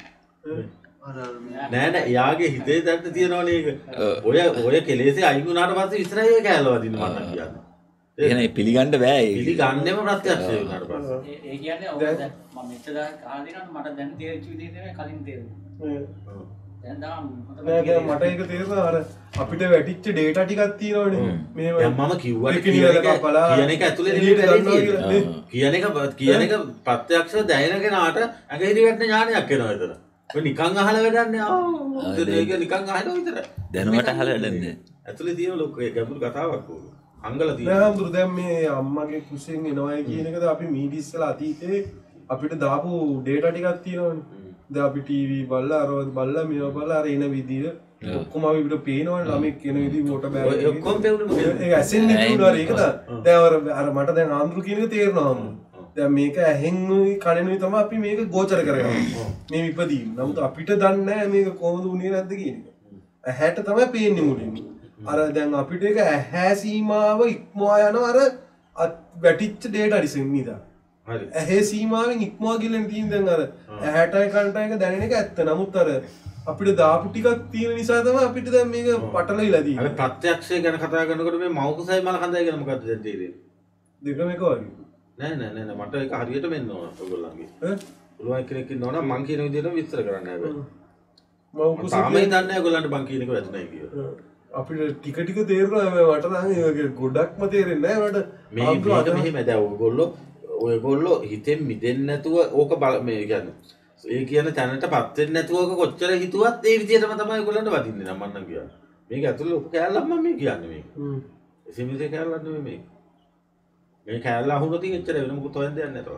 නෑ එයාගේ හිතේ දැක්ක තියනවනේ ඒක. ඔය කෙලෙසේ අයින් වුණාට පස්සේ විතරයි ඔය කෑල්ල වදින්න මම කියන්නේ. ඒ කියන්නේ පිළිගන්න බෑ ඒක. පිළිගන්නෙම ප්‍රත්‍යක්ෂ වුණාට පස්සේ. ඒ කියන්නේ ඔය දැන් මම මෙච්චර කාලේ දිනන මට දැන් තේරිච්ච විදිහේ නෙමෙයි කලින් තේරුණා. දැන් දාම නෑ දැන් මට ඒක තේරෙනවා අර අපිට වැටිච්ච ඩේටා ටිකක් තියෙනවනේ. මේ දැන් මම කිව්වට කියන එක ඇතුලේ කියන එක ප්‍රත්‍යක්ෂ දැනගෙන ආට ඇඟ හිරි වැටෙන ඥානයක් එනවා එතන. ඔය නිකන් අහලා වැඩක් නෑ. ඒක නිකන් අහනවා විතරයි. දැනුමට අහලා වැඩක් නෑ. ඇතුලේ තියෙන ලොකු ඒ ගැඹුරු කතාවක් ඕක. අංගල තියෙනවා. නෑ හඳුරු දැන් මේ අම්මගේ කුසෙන් එනවයි කියන එකද අපි මීඩියා ඉස්සලා අතීතේ අපිට දාපු ඩේටා ටිකක් තියෙනවනේ. දැන් අපි ටීවී බලලා අරවද බලලා මේවා බලලා අර එන විදිය ඔක්කොම අපිට පේනවනේ ළමෙක් එන විදිය වෝටර් බෑග් ඔය ඔක්කොම පෙවුනේ මොකද? ඒක ඇසෙන් නෙතුණා ඒක දැන් අර මට දැන් ආන්දරු කියන එක තේරෙනවා. දැන් මේක ඇහෙන්නුයි කනෙනුයි තමයි අපි මේක ගෝචර කරගන්නේ. මේ ඉපදීම. නමුත් අපිට දන්නේ නැහැ මේක කොහොමද උනේ නැද්ද කියන එක. ඇහැට තමයි පේන්නේ මුලින්ම. අර දැන් අපිට ඒක ඇහැ සීමාව ඉක්මවා යනවා අර වැටිච්ච ඩේටා රිසෙන් නේද? හරි. ඇහි සීමාවෙන් ඉක්මවා ගිලෙන තියෙන දැන් අර ඇහැටයි කනටයි එක දැනෙන එක ඇත්ත. නමුත් අර අපිට දාපු ටිකක් තියෙන නිසා තමයි අපිට දැන් මේක පටලවිලා තියෙන්නේ. අර ප්‍රත්‍යක්ෂය ගැන කතා කරනකොට මේ මෞකසයි මල කඳයි ගැන මොකද්ද දැන් තේරෙන්නේ? දෙකම එක වගේ. නෑ මට ඒක හරියට මෙන්න ඕන ඔයගොල්ලන්ගේ. ඈ පුළුවන් කෙනෙක් ඉන්නවනම් මං කියන විදිහට විස්තර කරන්න හැබැයි. මම කුසල තාමයි දන්නේ නැහැ ඔයගොල්ලන්ට මං කියන එක වැටුණයි කියලා. අපිට ටික ටික තේරුණා මට නම් ඒක ගොඩක්ම තේරෙන්නේ නැහැ මට. මේක මෙහෙම දැන් ඔයගොල්ලෝ හිතෙන් මිදෙන්නේ නැතුව ඕක මේ කියන්නේ ඒ කියන තැනටපත් වෙන්නේ නැතුව ඕක කොච්චර හිතුවත් ඒ විදිහටම තමයි ඔයගොල්ලන්ට වදින්නේ නම් මන්නම් කියන්නේ. මේක ඇතුළේ ලොකු කෑල්ලක් මම මේ කියන්නේ මේක. එසෙමිසේ කෑල්ලක් නෙමෙයි මේක. මේ කෑල්ල අහුනොත් එච්චර වෙන මොකද හොයන්න දෙයක් නැතව.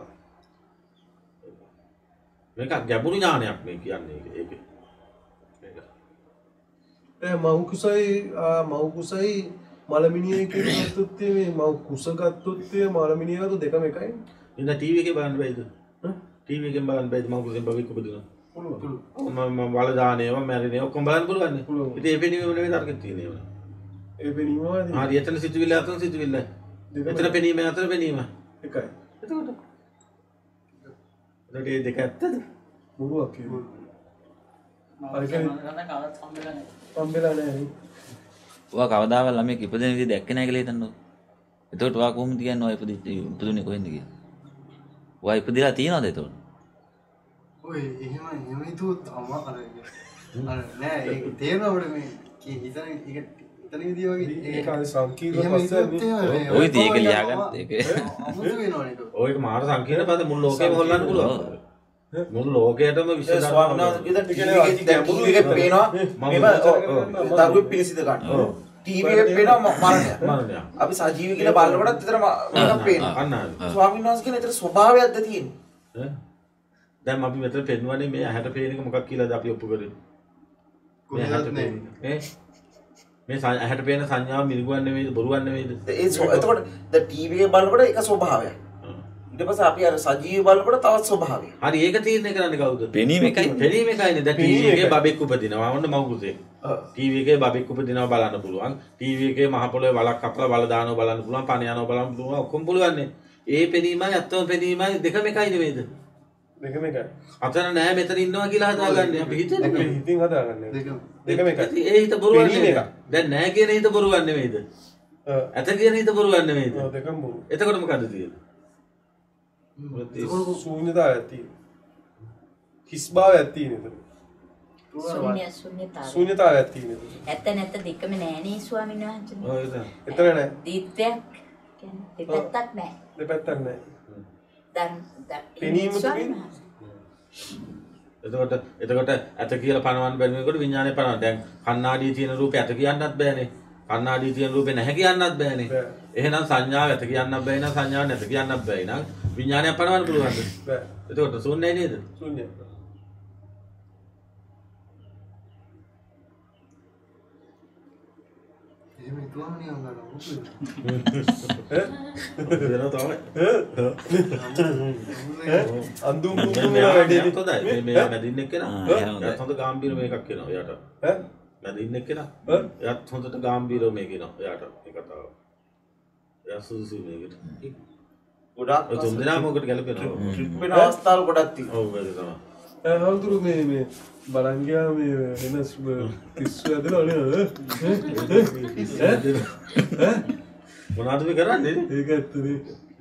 මේක ගැඹුරු ඥානයක් මේ කියන්නේ ඒක. මව්කුසයි මලමිනියයි කියලා ගත්තොත් මේ මව් කුස ගත්තොත් මලමිනියවද දෙකම එකයි. ඉන්න ටීවී එකේ බලන්න බෑද? ටීවී එකෙන් බලන්න බෑද මව් කුසෙන් බබෙක් උපදිනවා. මම වල දානේව මැරිනේ ඔක්කොම බලන්න පුළුවන් නේ. ඉතින් ඒ පෙනීම නෙවෙයි තරකෙත් තියෙන්නේ. ඒ පෙනීම වගේ. හරි එතන සිතුවිල්ල අතන සිතුවිල්ල. එතන පෙනීම අතන පෙනීම. එකයි. එතකොට ඒ දෙක ඇත්තද? බොරුවක් කියන්නේ. මම කවදාවත් හම්බෙලා නැහැ. හම්බෙලා නැහැ. ඔයා කවදාවත් ළමෙක් ඉපදෙන විදිහ දැක්කේ නැහැ කියලා හිතන්නකො. එතකොට ඔයා කොහොමද කියන්නේ ඔයා ඉපදුනේ කොහෙන්ද කියලා? ඔයා ඉපදිලා තියනවද එතකොට? ඔය එහෙම හිතුවොත් අම්මා අර නෑ ඒක තේරෙනවද මේ හිතන විදිය වගේ ඒක අර සංකීර්ණ පස්සන්නේ. ඔය ඉතින් ඒක ලියාගන්න ඒක. අමුතු වෙනවනේ ඒක. ඔයක මාර සංකීර්ණ පද මුළු ලෝකෙම හොල්ලන්න පුළුවන්. මුළු ලෝකයටම විශ්ව ස්වාමීන් වහන්සේ ටීවී එකේ පේනවා මෙම දරුවෙක් පිළිසිඳ ගන්න. ටීවී එකේ පේනවා මරණය. අපි සජීවී කියලා බලනකොටත් විතර මේකක් පේනවා. අන්න ස්වාමීන් වහන්සේ කියන විතර ස්වභාවයක්ද තියෙන්නේ. දැන් අපි මෙතන පෙන්වන්නේ මේ ඇහැට පේන එක මොකක් කියලාද අපි ඔප්පු කරේ? මේ ඇහැට පේන මේ ඇහැට පේන සංඥාව මිරිගුවක් නෙවෙයිද බොරුවක් නෙවෙයිද? එතකොට ද ටීවී එකේ බලනකොට ඒක ස්වභාවයක්. ඊට පස්සේ අපි අර සජීවී බලනකොට තවත් ස්වභාවයක්. හරි ඒක තීරණය කරන්නේ කවුද? පෙනීම එකයි. පෙනීම එකයිනේ. දැන් ටීවී එකේ බබෙක් උපදිනවා. ඔන්න මව් කුසේ. ටීවී එකේ බබෙක් උපදිනවා බලන්න පුළුවන්. ටීවී එකේ මහ පොළොවේ වලක් කපලා වල දානවා බලන්න පුළුවන්. පණ යනවා බලන්න පුළුවන්. ඔක්කොම පුළුවන් නේ. ඒ පෙනීමයි අත්වම පෙනීමයි දෙකම එකයි නෙවෙයිද? දෙකම එකයි. අතන නෑ මෙතන ඉන්නවා කියලා හදාගන්නේ අපි හිතන්නේ. අපි හිතින් හදාගන්නේ. දෙකම එකයි. ඒ හිත බොරුවක් නෙවෙයි. දැන් නෑ කියන හිත බොරුවක් නෙවෙයිද? ඇත කියන හිත බොරුවක් නෙවෙයිද? ඔව් දෙකම බොරු. එතකොට මොකද තියෙන්නේ? ශූන්‍යතාවයක් තියෙනවා. හිස් භාවයක් තියෙනවා. ශූන්‍යතාවයක් තියෙනවා. ඇත්ත නැත්ත දෙකම නෑනේ ස්වාමීන් වහන්සේ. ඔව් ඒක. එතන නෑ. දීත්වයක් කියන්නේ දෙපැත්තක් නෑ. දෙපැත්තක් නෑ. පෙනීම එතකොට ඇත කියලා පනවන්න බැරි වෙනකොට විඥානය පනවන්න. දැන් කණ්ණාඩියේ තියෙන රූපේ ඇත කියන්නත් බෑනේ. කණ්ණාඩියේ තියෙන රූපේ නැහැ කියන්නත් බෑනේ. එහෙනම් සංඥාව ඇත කියන්නත් බෑ නේද? සංඥාව නැත කියන්නත් බෑ නේද? විඥානය පනවන්න පුළුවන්ද? බෑ. එතකොට ශූන්‍යයි නේද? ශූන්‍යයි. එහෙම හිතුවම නියම ගන්න වෙනවා තමයි. අඳුම් මේ මුම් මෙයා වැඩි. හොඳයි. මේ මැදින් එක්කෙනා. එයාත් හොඳ ගැඹීර මේකක් කියනවා එයාට. ඈ? මැදින් එක්කෙනා. එයාත් හොඳට ගැඹීරව මේක කියනවා එයාට මේ කතාව. එයා සුදුසු මේකට. ගොඩාක් ඔය තුන් දෙනාම ඔකට ගැලපෙනවා. ට්‍රිප් වෙන අවස්ථාවල් ගොඩක් තියෙනවා. ඔව් ඒක තමයි. හවුතුරු මේ බලන් ගියා මේ වෙනස් පිස්සු ඇදලා නේද? මොනවද මේ කරන්නේ? ඒක ඇත්තනේ.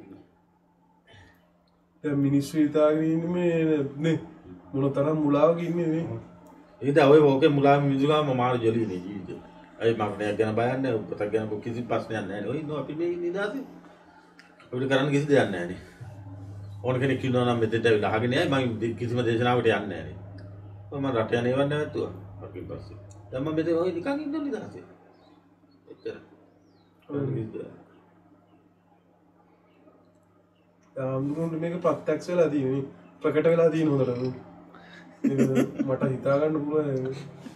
දැන් මිනිස්සු හිතාගෙන ඉන්නේ මේ මොන තරම් මුලාවක ඉන්නේ මේ. ඉතින් ඔය ඕකේ මුලාව මිදුගාම මාර ජොලිනේ ජීවිතේ. අයි මරණයක් ගැන බයක් නැහැ, උපතක් ගැන කිසි ප්‍රශ්නයක් නැහැ නේ. ඔය ඉන්නවා අපි මේ ඉන්නේ ඉඳාසේ. අපිට කරන්න කිසි දෙයක් නැහැ නේ. ඕන කෙනෙක් ඉන්නවා නම් මෙතෙන්ට ඇවිල්ලා අහගෙන යයි මම කිසිම දේශනාවකට යන්නේ නැහැ නේ. මම රට යන ඒවා නැවතුවා. අපි පස්සේ. දැන් මම මෙතන ඔය නිකන් ඉන්නවා ඉඳාසේ. එච්චර. ආම්දුරුන්ට මේක ප්‍රත්‍යක්ෂ වෙලා තියෙන්නේ. ප්‍රකට වෙලා තියෙන හොඳට. මට හිතා ගන්න පුළුවන්.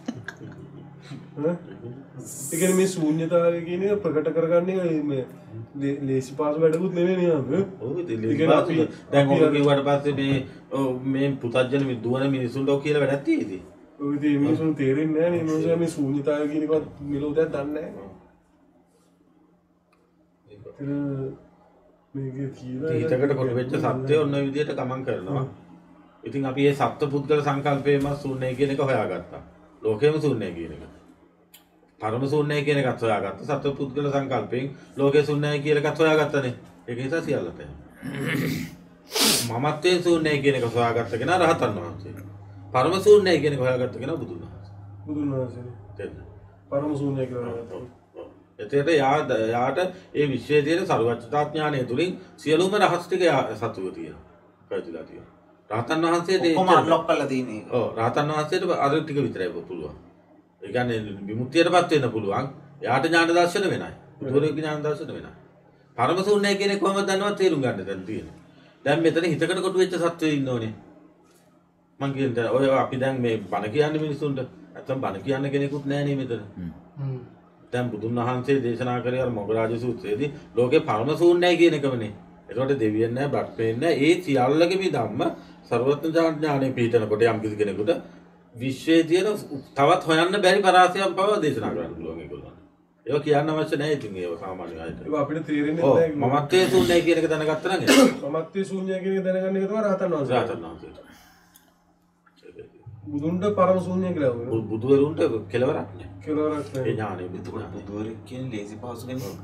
ඒ කියන්නේ මේ ශූන්‍යතාවය කියන එක ප්‍රකට කරගන්නේ මේ ලේසි පාසු වැඩකුත් නෙමෙයි නේද? ඔව් ඉතින් දැන් ඔක කිව්වට පස්සේ මේ පුතජන මේ දුවන මිනිසුන්ට ඔය කියලා වැඩක් තියෙයිද? ඔය ඉතින් මිනිසුන් තේරෙන්නේ නැහැ නේ මොනවද මේ ශූන්‍යතාවය කියන එකවත් මෙලොවදයක් දන්නේ නැහැ. මේකේ කියලා හිතකට කොට වෙච්ච සත්‍ය ඔන්න විදියට ගමන් කරනවා. ඉතින් අපි මේ සත්ත්ව පුද්ගල සංකල්පයේම ශූන්‍යයි කියන එක හොයාගත්තා. ලෝකෙම ශූන්‍යයි කියන එක. පරම ශූන්‍යයි කියන එකත් හොයාගත්ත. සත්ව පුද්ගල සංකල්පයෙන් ලෝකේ ශූන්‍යයි කියන එකත් හොයාගත්තනේ. ඒක නිසා සියල්ලට. මමත්වයෙන් ශූන්‍යයි කියන එක හොයාගත්ත කෙනා රහතන් වහන්සේ. පරම ශූන්‍යයි කියන එක හොයාගත්ත කෙනා බුදුන් වහන්සේ. බුදුන් වහන්සේ. තේරෙනවද? පරම ශූන්‍ය කියලා ගත්තා. එතකොට යාට ඒ විශ්වයේ තියෙන සර්වඥතා ඥානය තුලින් සියලුම රහස් ටික සතුව තියෙනවා. පැතිලා තියෙනවා. රහතන් වහන්සේට ඔක්කොම අන්ලොක් කරලා තියෙන එක. ඔව් රහතන් වහන්සේට අර ටික විතරයි පුළුවන්. ඒ කියන්නේ විමුක්තියටපත් වෙන්න පුළුවන්. යාට ඥාන දර්ශන වෙනයි. බුදුරෙක් ඥාන දර්ශන වෙනයි. පරම ශූන්‍යයි කියන්නේ කොහොමද දන්නවද තේරුම් ගන්න දැන් තියෙන්නේ. දැන් මෙතන හිතකට කොටු වෙච්ච සත්වයෝ ඉන්න ඕනේ. මං කියන්නේ ඔය අපි දැන් මේ බණ කියන්නේ මිනිසුන්ට නැත්තම් බණ කියන්න කෙනෙකුත් නැහැ නේ මෙතන. දැන් බුදුන් වහන්සේ දේශනා කරේ අර මොග්ගරාජ සූත්‍රයේදී ලෝකේ පරම ශූන්‍යයි කියන එකමනේ. ඒකට දෙවියන් නැහැ, බ්‍රහ්මයන් නැහැ. ඒ සියල්ලගේ මේ ධම්ම සර්වඥ ඥානෙ පිළිතනකොට යම් කිසි කෙනෙකුට විශ්වයේ තියෙන තවත් හොයන්න බැරි පරාසයක් බව දේශනා කරන්න පුළුවන් ඒගොල්ලන්ට. ඒක කියන්න අවශ්‍ය නැහැ ඉතින් ඒව සාමාන්‍ය අයට. ඒක අපිට තේරෙන්නේ නැහැ. මමත්වයේ ශූන්‍යයි කියන එක දැනගත්තා නම් මමත්වයේ ශූන්‍ය කියන එක දැනගන්න එක තමයි රහතන් වහන්සේ. රහතන් වහන්සේට. බුදුන්ට පරම ශූන්‍ය කියලා කියනවා. බුදුවරුන්ට කෙලවරක් නැහැ. කෙලවරක් නැහැ. ඒ ඥානෙ බුදුවරයෙක් කියන්නේ ලේසි පහසු කෙනෙක්.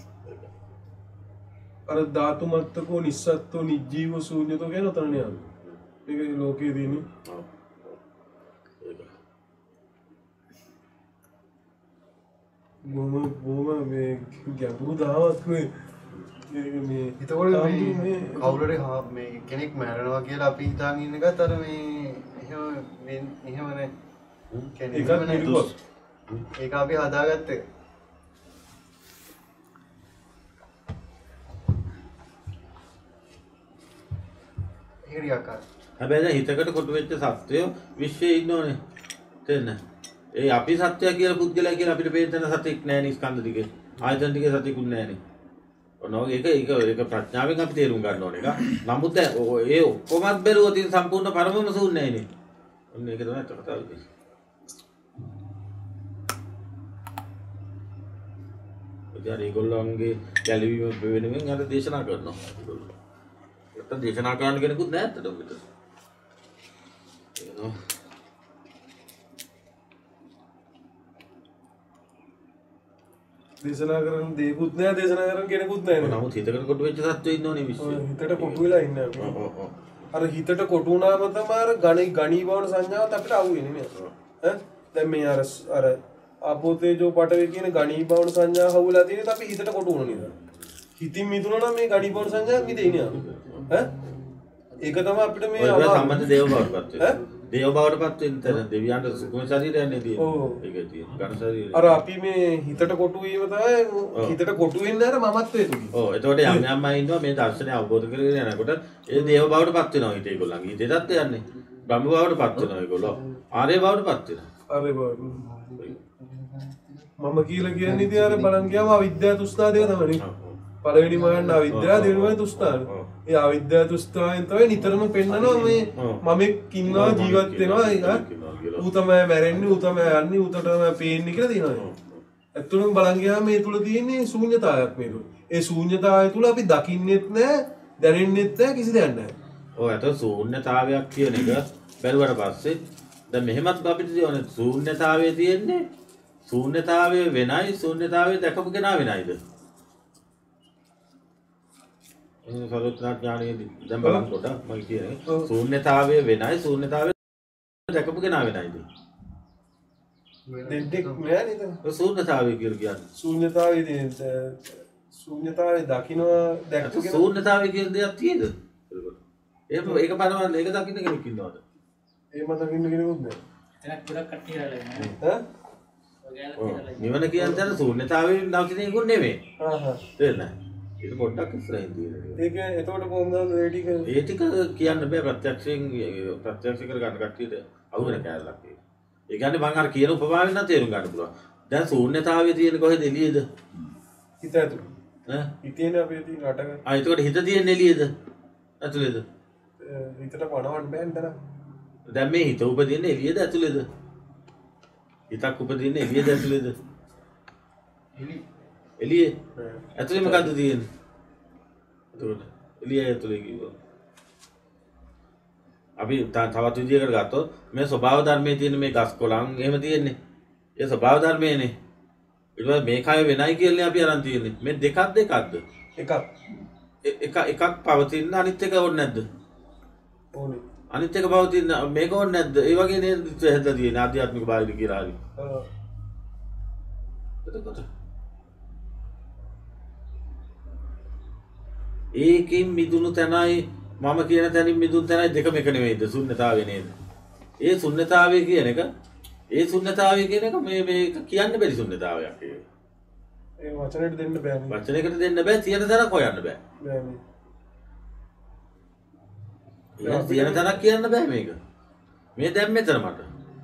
අර ධාතු මත්තකෝ නිස්සත්ත්ව නිජීව ශූන්‍යතෝ කියන උතන නේ. ඒක ලෝකයේ තියෙන්නේ. ඔව්. ඒක. බොහොම මේ ගැඹුරු දාවක් මේ එතකොට මේ කවුරුරි මේ කෙනෙක් මැරෙනවා කියලා අපි හිතාගෙන ඉන්න එකත් අර මේ එහෙමනේ. ඒක අපි හදාගත්ත එක. හැබැයි දැන් හිතකට කොටු වෙච්ච සත්වය විශ්වයේ ඉන්නෝනේ. තේරෙනවද? ඒ අපි සත්‍යය කියලා පුද්ගලයා කියලා අපිට පේන සත්‍යෙක් නැහැ නේ ස්කන්ධ ටිකේ. ආයතන ටිකේ සත්‍යෙකුත් නැහැ නේ. ඔනෝගේ ඒක ප්‍රඥාවෙන් අපි තේරුම් ගන්න ඕන එක. නමුත් ඒ ඔක්කොමත් බැලුවොත් ඉතින් සම්පූර්ණ පරමම ශූන්‍යයි නේ. ඔන්න ඒක තමයි කතාව වෙන්නේ. ඉතින් ඒගොල්ලන්ගේ ගැලවීම වෙනුවෙන් අර දේශනා කරනවා. ඒකට දේශනා කරන්න කෙනෙකුත් නැහැ අතට උඹට. දේශනා කරන දේකුත් නැහැ දේශනා කරන කෙනෙකුත් නැහැ. නමුත් හිතකට කොටු වෙච්ච සත්වෝ ඉන්නෝනේ විශ්වයේ. හිතට කොටු වෙලා ඉන්නේ අපි. අර හිතට කොටු වුණාම තමයි අර ගණී බවන සංඥාවත් අපිට අහු වෙන්නේ නේ. දැන් මේ අර ආපෝ තේජෝ පඨවි කියන ගණී බවන සංඥා හවුලා තියෙන්නේ අපි හිතට කොටු වුණ නේද? හිතින් මිදුණා නම් මේ ගණී බවන සංඥා මිදෙන්නේ ඈ. ඒක තමයි අපිට මේ සම්බන්ධ දේව බවටපත් වෙන්නේ. දේව බවටපත් වෙන තැන දෙවියන්ට සුකුම ශරීරයන්නේ තියෙන්නේ. ඒක තියෙන. ඝන ශරීරය. අර අපි මේ හිතට කොටු වීම තමයි හිතට කොටු වෙන්නේ අර මමත්වයේ තුල. ඔව් එතකොට යම් යම් අය ඉන්නවා මේ දර්ශනය අවබෝධ කරගෙන යනකොට ඒ දේව බවටපත් වෙනවා හිත ඒගොල්ලන්ගේ. හිතේටත් යන්නේ. බ්‍රහ්ම බවටපත් වෙනවා ඒගොල්ලෝ. ආර්ය බවටපත් වෙනවා. ආර්ය බව. මම කියලා කියන්නේ ඉතින් අර බලන් ගියාම අවිද්‍යාව තෘෂ්ණා දෙක තමයි. පළවෙනි මාන්න අවිද්‍යාව දෙවෙනි තෘෂ්ණාව. ඒ අවිද්‍යාව තෘෂ්ණාවෙන් තමයි නිතරම පෙන්නනවා මේ මමෙක් ඉන්නවා ජීවත් වෙනවා ඒක. ඌ තමයි මැරෙන්නේ ඌ තමයි යන්නේ ඌ තමයි පේන්නේ කියලා දිනනවා. ඇත්තටම බලන් ගියාම මේ තුල තියෙන්නේ ශූන්‍යතාවයක් මේ තුල. ඒ ශූන්‍යතාවය තුල අපි දකින්නෙත් නැහැ දැනෙන්නෙත් නැහැ කිසි දෙයක් නැහැ. ඔව් අත ශූන්‍යතාවයක් කියන එක බැලුවට පස්සේ දැන් මෙහෙමත් අපිට තියෙන්නේ ශූන්‍යතාවයේ තියෙන්නේ ශූන්‍යතාවය වෙනයි ශූන්‍යතාවය දැකපු කෙනා වෙනයිද? සර්වඥා ඥානයේදී දැන් බලනකොට මම කියන්නේ ශූන්‍යතාවය වෙනයි ශූන්‍යතාවය දැකපු කෙනා වෙනයිද? දෙද්දෙක් නෑ නේද? ශූන්‍යතාවය කියලා කියන්නේ. ශූන්‍යතාවයේදී ශූන්‍යතාවය දකින්නවා දැක්ක ශූන්‍යතාවය කියන දෙයක් තියෙද? ඒක බලන්න ඒක දකින්න කෙනෙක් ඉන්නවද? එහෙම දකින්න කෙනෙකුත් නෑ. එතනක් ගොඩක් කට්ටිය කරලා ඈ? නිවන කියන්නේ ශූන්‍යතාවයේ නවතින එක නෙමෙයි. හා තේරෙනවද? ඒක පොඩ්ඩක් ඉස්සරහින් තියෙනවා. ඒක එතකොට කොහොමද ඒ ටික ඒ ටික කියන්න බෑ ප්‍රත්‍යක්ෂයෙන් ප්‍රත්‍යක්ෂ කර ගන්න කට්ටියට අවුන කැලලක් ඒක. ඒ කියන්නේ මම අර කියන උපමාවෙන් නම් තේරුම් ගන්න පුළුවන්. දැන් ශූන්‍යතාවයේ තියෙන කොහෙද එළියේද? හිත ඇතුළේ. ඈ? හිතේන අපේ තියෙන රටක. ඒකට හිත තියෙන එළියේද? ඇතුළේද? හිතට පණවන්න බෑ නේද? දැන් මේ හිත උපදින්නේ එළියේද ඇතුළේද? හිතක් උපදින්නේ එළියේද ඇතුළේද? එළියේ. ඇතුළේ මොකද්ද තියෙන්නේ? එතකොට එළිය ඇතුළේ කිව්වා. අපි තවත් විදිහකට ගත්තොත් මේ ස්වභාව ධර්මයේ තියෙන මේ ගස් කොළන් එහෙම තියෙන්නේ. ඒ ස්වභාව ධර්මයේනේ. ඊට පස්සේ මේ කය වෙනයි කියලා අපි අරන් තියෙන්නේ. මේ දෙකක්ද? එකක් පවතින අනිත් එක ඕනේ නැද්ද? ඕනේ. අනිත් එක පවතින මේක ඕනේ නැද්ද? ඒ වගේ නේද හැදලා තියෙන්නේ ආධ්‍යාත්මික බාහිර කියලා හරි. එතකොට ඒකෙන් මිදුණු තැනයි මම කියන තැනින් මිදුණු තැනයි දෙකම එක නෙවෙයිද? ශුන්‍යතාවය නේද? ඒ ශුන්‍යතාවය කියන එක මේක කියන්න බැරි ශුන්‍යතාවයක් ඒක. ඒ වචනෙට දෙන්න බෑනේ. වචනයකට දෙන්න බෑ, තියෙන තැනක් හොයන්න බෑ. බෑනේ. තියෙන තැනක් කියන්න බෑ මේක. මේ දැන් මෙතන මට.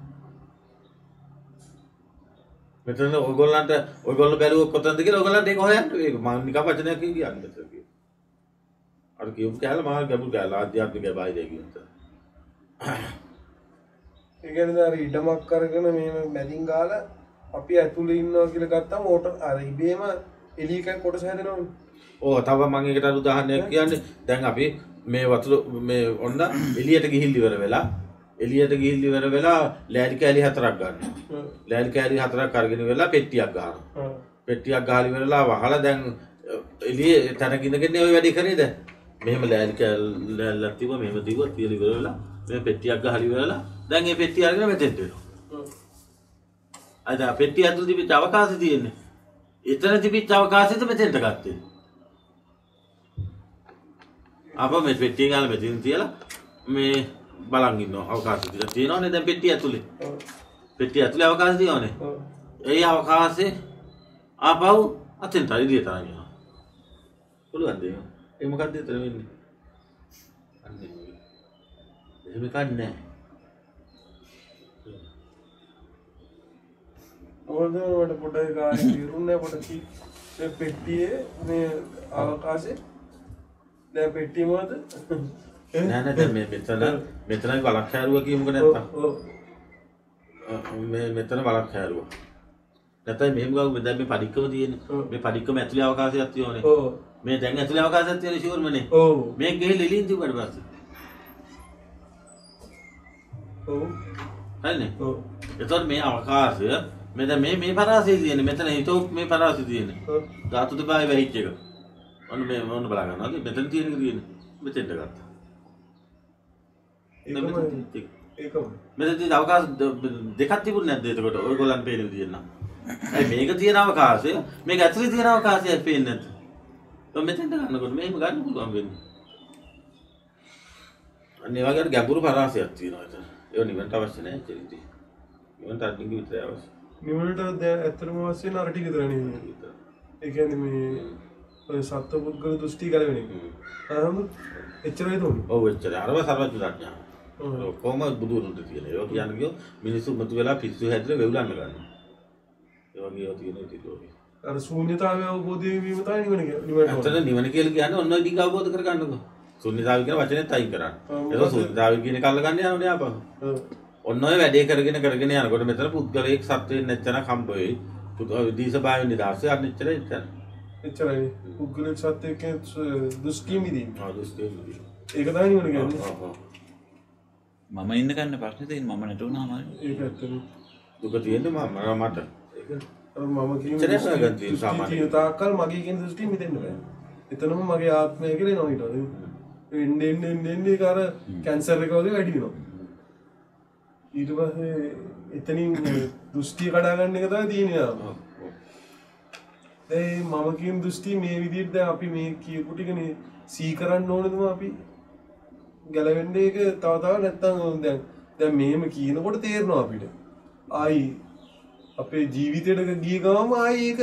මෙතන ඔයගොල්ලෝ බැලුවොත් කොතනද කියලා ඔයගොල්ලන්ට ඒක හොයන්න මේක. මම නිකන් වචනයක් කියන්නේ මෙතන කියලා. අර කියමු කියලා මහා ගැඹුරු කියලා ආධ්‍යාත්මික බාහිරය කියනවා. ඒ කියන්නේ අර ඉඩමක් කරගෙන මේ මැදින් ගාලා අපි ඇතුලේ ඉන්නවා කියලා ගත්තම ඕට අර ඉබේම එළියක කොටස හැදෙනවනේ. ඕ තව මම ඒකට අර උදාහරණයක් කියන්නේ දැන් අපි මේ වතුර මේ ඔන්න එළියට ගිහිල්ලි ඉවර වෙලා ලෑලි කෑලි 4ක් ගන්නවා. ලෑලි කෑලි 4ක් අරගෙන ඉවරලා පෙට්ටියක් ගන්නවා. පෙට්ටියක් ගහලා ඉවරලා වහලා දැන් එළියේ තනකින්ගෙන ඔය වැඩේ කරේ දැන්. මෙහෙම ලෑලි කෑල්ලක් තිබ්බා මෙහෙම තිබ්බා තියලා ඉවර වෙලා මේ පෙට්ටියක් ගහලා ඉවරලා දැන් මේ පෙට්ටිය අරගෙන මෙතෙන්ට එනවා. අද පෙට්ටිය ඇතුළේ තිබිච්ච අවකාශය තියෙන්නේ. එතන තිබිච්ච අවකාශෙත් මෙතෙන්ට ගත්තේ. අප මේ පෙට්ටිය ගාලා මෙතෙන් තියලා මේ බලන් ඉන්නවා අවකාශය ටික තියෙනවනේ දැන් පෙට්ටිය ඇතුලේ. පෙට්ටිය ඇතුලේ අවකාශය තියෙනවනේ. ඒ අවකාශේ ආපහු අතෙන්ට එළියට අරන් යනවා. පුළුවන්ද ඒක? ඒ මොකක්ද එතන වෙන්නේ? අන්නේ එහෙම කන්නේ ඕනද පොඩ්ඩක් ගානේ ඉරුන්නේ පොඩ්ඩක් මේ පෙට්ටියේ මේ අවකාශේ දැන් පෙට්ටිය මොකද? නෑ දැන් මේ මෙතන වලක් හැරුවා කියමුක නැත්තම්. මේ මෙතන වලක් හැරුවා. නැත්නම් මෙහෙම ගාව දැන් මේ පරික්කම තියෙන්නේ. මේ පරික්කම ඇතුලේ අවකාශයක් තියෙනවනේ. මේ දැන් ඇතුලේ අවකාශයක් තියෙන ෂුවර්මනේ. මේක ගෙහිල් එළියෙන් තිබ්බට පස්සේ. හරිනේ. එතකොට මේ අවකාශය මෙතන මේ පරාසය තියෙන්නේ. මෙතන හිතෝ මේ පරාසය තියෙන්නේ. ධාතු දෙපාරේ වැහිච්ච එක. ඔන්න මේ මොන බලා ගන්නවද? මෙතන තියෙන එක තියෙන්නේ. මෙතෙන්ට ගත්තා. ඒකම. මෙතන අවකාශ දෙකක් තිබුණ නැද්ද එතකොට? ඔයගොල්ලන් පේන විදියට නම්. මේක තියෙන අවකාශය මේක ඇතුලේ තියෙන අවකාශයක් පේන්නේ නැද්ද? ඔය මෙතෙන්ට ගන්නකොට මේක ගන්න පුළුවන් වෙන්නේ. අන්න ඒ වගේ ගැඹුරු පරාසයක් තියෙනවා එතන. ඒක නිවන්ට අවශ්‍ය නැහැ චරිතය. නිවන්ට අඩින් විතරයි අවශ්‍ය. නිවනට දැන් ඇත්තටම අවශ්‍ය නැර ටික විතරනේ. ඒ කියන්නේ මේ ඔය සත්පුද්ගල දෘෂ්ටි ගලවෙන එක. එච්චරයි තෝරන්නේ. ඔව් එච්චරයි. අරව සර්වඥ ඥාන. කොහොමද බුදුරුන්ට තියෙන. ඒක කියන්නේ කිව්ව මිනිස්සු මතු වෙලා පිස්සු හැදලා වෙවුලන්න ගන්නවා. ඒ වගේ ඒවා තියෙන ඉතිලෝකේ. අර ශූන්‍යතාවය අවබෝධ වීම තමයි නිවන කියන්නේ. ඇත්තට නිවන කියලා කියන්නේ ඔන්න ඔය ටික අවබෝධ කරගන්නකො. ශූන්‍යතාවය කියන වචනේත් අයින් කරන්න. ඒක ශූන්‍යතාවය කියන කල්ල ගන්න යනෝනේ ආපහු. ඔන්න ඔය වැඩේ කරගෙන යනකොට මෙතන පුද්ගලයෙක් සත්වෙන් නැච්චනක් හම්බ වෙයි. දීසභාවයෙන් නිදාසේ අන්න එච්චරයි එච්චරයි. එච්චරයි. පුද්ගලයෙක් සත්වෙක් දුස්කී මිදීම. දුස්කී මිදීම. ඒක තමයි නිවන කියන්නේ. මම ඉන්න ගන්න ප්‍රශ්නේ තියෙන්නේ මම නැටුණාම ඒක ඇත්තනේ. දුක තියෙන්නේ මට. ඒක මම කියන තාක්කල් මගේ කියන දෘෂ්ටිය මිදෙන්න බෑ. එතනම මගේ ආත්මය කියලා එනවා ඊට පස්සේ. එන්නේ අර කැන්සර් එක වගේ වැඩි වෙනවා. ඊට පස්සේ එතනින් දෘෂ්ටිය කඩා ගන්න එක තමයි තියෙන්නේ. දැන් මම කියන දෘෂ්ටිය මේ විදිහට දැන් අපි මේ කියපු ටිකනේ සී කරන්න ඕනේද අපි ගැලවෙන්න ඒක තව නැත්තම් දැන් මෙහෙම කියනකොට තේරෙනවා අපිට. ආයි අපේ ජීවිතයට ගිය ගමම ආයි ඒක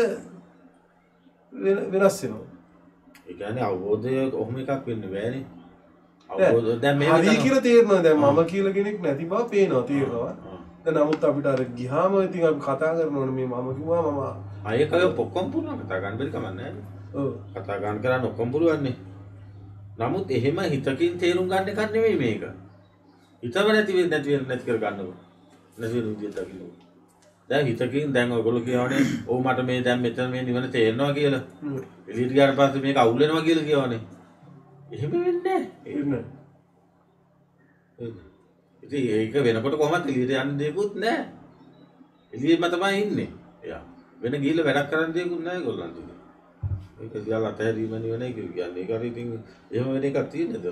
වෙනස් වෙනවා. ඒ කියන්නේ අවබෝධය කොහොම එකක් වෙන්න බෑනේ. අවබෝධ දැන් මේ හරි කියලා තේරෙනවා. දැන් මම කියලා කෙනෙක් නැති බව පේනවා තේරෙනවා. දැන් නමුත් අපිට අර ගියාම ඉතින් අපි කතා කරනවනේ මේ මම කිව්වා මම අයකය ඔක්කොම පුළුවන් කතා ගන්න බැරි කමක් නැහැ. ඔව් කතා ගන්න කරන්න ඔක්කොම පුළුවන්නේ. නමුත් එහෙම හිතකින් තේරුම් ගන්න එකක් නෙවෙයි මේක. හිතව නැති කර ගන්නකො. නැති වෙන විදියට දකින්න. දැන් හිතකින් දැන් ඔයගොල්ලෝ කියවනේ ඔව් මට මේ දැන් මෙතන මේ නිවන තේරෙනවා කියලා. එළියට ගියාට පස්සේ මේක අවුල් වෙනවා කියලා කියවනේ. එහෙම වෙන්නේ නැහැ. ඉතින් ඒක වෙනකොට කොහොමද එළියට යන්න දෙයක්වත් නැහැ. එළියෙම තමයි ඉන්නේ. එයා වෙන ගිහිල්ලා වැඩක් කරන්න දෙයක්වත් නැහැ ඒගොල්ලන්ට. ඒක සියල්ල අතහැරීම නෙවෙයි කියන්නේ. ඒක හරි ඉතින් එහෙම වෙන එකක් තියෙනද?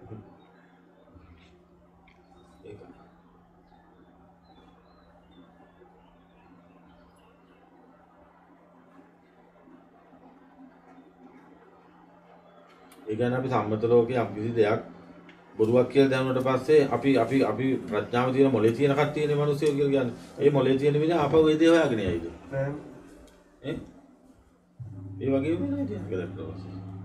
ඒක. ඒ කියන්නේ අපි සම්මත ලෝකයේ අම්කිසි දෙයක් බොරුවක් කියලා දැනුනට පස්සේ අපි ප්‍රඥාව තියෙන මොලේ තියෙන කට්ටියනේ මිනිස්සු කියලා කියන්නේ. ඒ මොලේ තියෙන විදිහ ආපහු ඒ දේ හොයාගෙන යයිද? නෑ. ඒ වගේම වෙනවා ඉතින් ගලක් දවස්.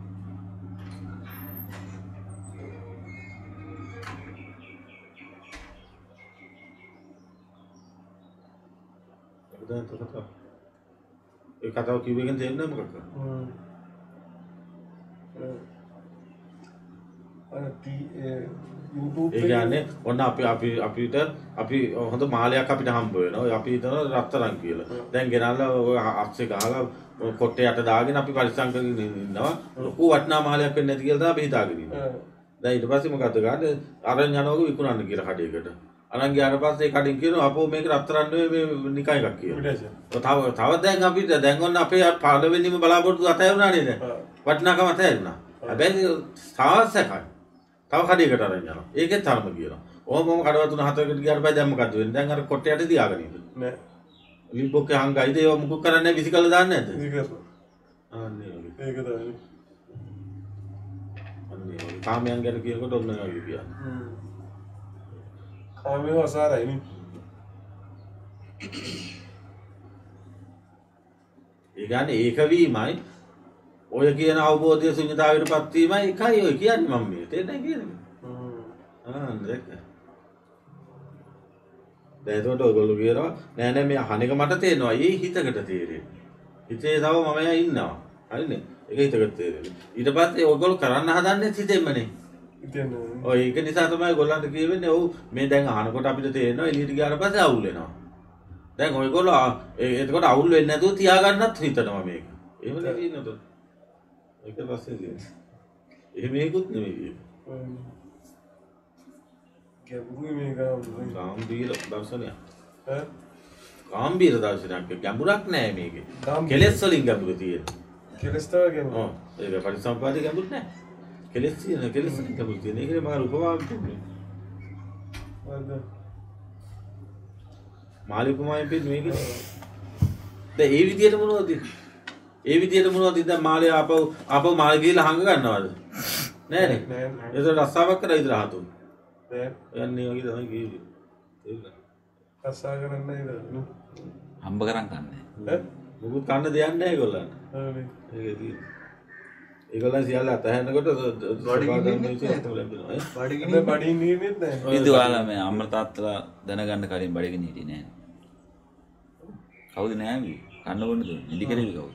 ඒ කතාව කිව්වෙකින් තේරෙන්නේ මොකක්ද? YouTube ඒ කියන්නේ ඔන්න අපි හොඳ මාලයක් අපිට හම්බ වෙනවා. අපි හිතනවා රත්තරන් කියලා. දැන් ගෙනල්ලා ඔය අක්ෂේ ගහලා කොට්ටේ යට දාගෙන අපි පරිස්සම් කරගෙන ඉන්නවා. ලොකු වටිනා මාලයක් වෙන්නේ නැති කියලා තමයි අපි හිතාගෙන ඉන්නේ. දැන් ඊට පස්සේ මොකද ගාන්නේ? අරන් යනවක විකුණන්න කියලා කඩේකට. අරන් ගියාට පස්සේ කඩින් කියනවා අපෝ මේක රත්තරන් නෙවෙයි මේ නිකන් එකක් කියලා. තව දැන් අපිට දැන් ඔන්න අපේ පළවෙනිම බලාපොරොත්තු අතහැරුණා නේද? වටිනාකම අතහැරුණා. හැබැයි සාහසකයි. තව කඩේකට අරන් යනවා. ඒකෙත් තරම කියනවා. ඔහොම කඩව 3-4කට ගියාට පස්සේ දැන් මොකද වෙන්නේ? දැන් අර කොට්ටේ යට තියාගෙන ඉන්න. නෑ. ලිම්බොක්කේ හංගයිද ඒව මුකුත් කරන්නේ විසි කළා දාන්නේ නැද්ද? විසි කරලා. අනේ වගේ. ඒක තමයි. අනේ වගේ. කාමයන් ගැන කියනකොට ඔන්න වගේ කියන්නේ. කාමයේ අසාරයි නේ. ඒ කියන්නේ ඒක වීමයි ඔය කියන අවබෝධය ශුන්‍යතාවයටපත් වීමයි එකයි ඔය කියන්නේ මම මේ තේරෙන්නේ කියන්නේ. දැක්ක. දැන් ඒකට ඔයගොල්ලෝ කියනවා නෑ නෑ මේ අහන එක මට තේරෙනවා. ඒ හිතකට තේරෙන්නේ. හිතේ තව මම ඉන්නවා. හරිනේ. ඒක හිතකට තේරෙන්නේ. ඊට පස්සේ ඔයගොල්ලෝ කරන්න හදන්නේ හිතෙන්මනේ. ඔය ඒක නිසා තමයි ඔයගොල්ලන්ට කියවෙන්නේ ඔව් මේ දැන් අහනකොට අපිට තේරෙනවා එළියට ගියාට පස්සේ අවුල් වෙනවා. දැන් ඔයගොල්ලෝ එතකොට අවුල් වෙන්නේ නැතුව තියාගන්නත් හිතනවා මේක. එහෙම නෙවෙයි නේද? ඒක පස්සේ කියන්නේ. එහෙම මේකුත් නෙවෙයි. ගැඹුරුයි මේක. ගාම්භීර දර්ශනයක්. ගාම්භීර දර්ශනයක්. ගැඹුරක් නෑ මේකේ. කෙලෙස් වලින් ගැඹුර තියෙනවා. කෙලෙස් තමයි ගැඹුර. ඔව්. ඒක පරිසම්පාදේ ගැඹුර නෑ. කෙලෙස් තියෙන කෙලෙස් වලින් ගැඹුර තියෙන. ඒකේ මම උපමාවක් දුන්නේ. හරිද? මාළි උපමාවෙන් පිට මේකේ. දැන් ඒ විදියට මොනවද? ඒ විදියට මොනවද දැන් මාළේ ආපහු මාළේ ගිහලා හංග ගන්නවද? නෑනේ. ඒක රස්සාවක් කරලා ඉදලා හතුන්. නෑ. යන්නේ වගේ තමයි කිව්වේ. ඒක. රස්සා කරන්නේ නේද? හම්බ කරන් කන්නේ. මොකුත් කන්න දෙයක් නැහැ ඒගොල්ලන්ට. හරි. ඒක තියෙන්නේ. ඒගොල්ලන් සියල්ල අතහැරනකොට බඩගිනින්නේ නැහැ. ඉතින් මේ අම්මලා තාත්තලා දැනගන්න කලින් බඩගිනි හිටියේ නෑ. කවුද නෑ මේ? කන්න බොන්න දුන්නේ. නිදි කෙරෙවි කවුද?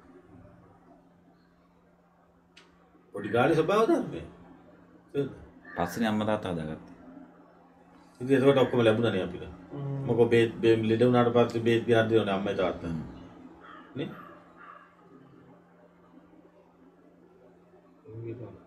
පොඩි ගානේ ස්වභාව ධර්මය. පස්සේනේ අම්මා තාත්තා හදාගත්තේ. ඉතින් ඒකට ඔක්කොම ලැබුණානේ අපිට. මොකෝ බේත් ලෙඩ වුණාට පස්සේ බේත් ගියන් දෙන්නේ අම්මයි තාත්තා. නේ?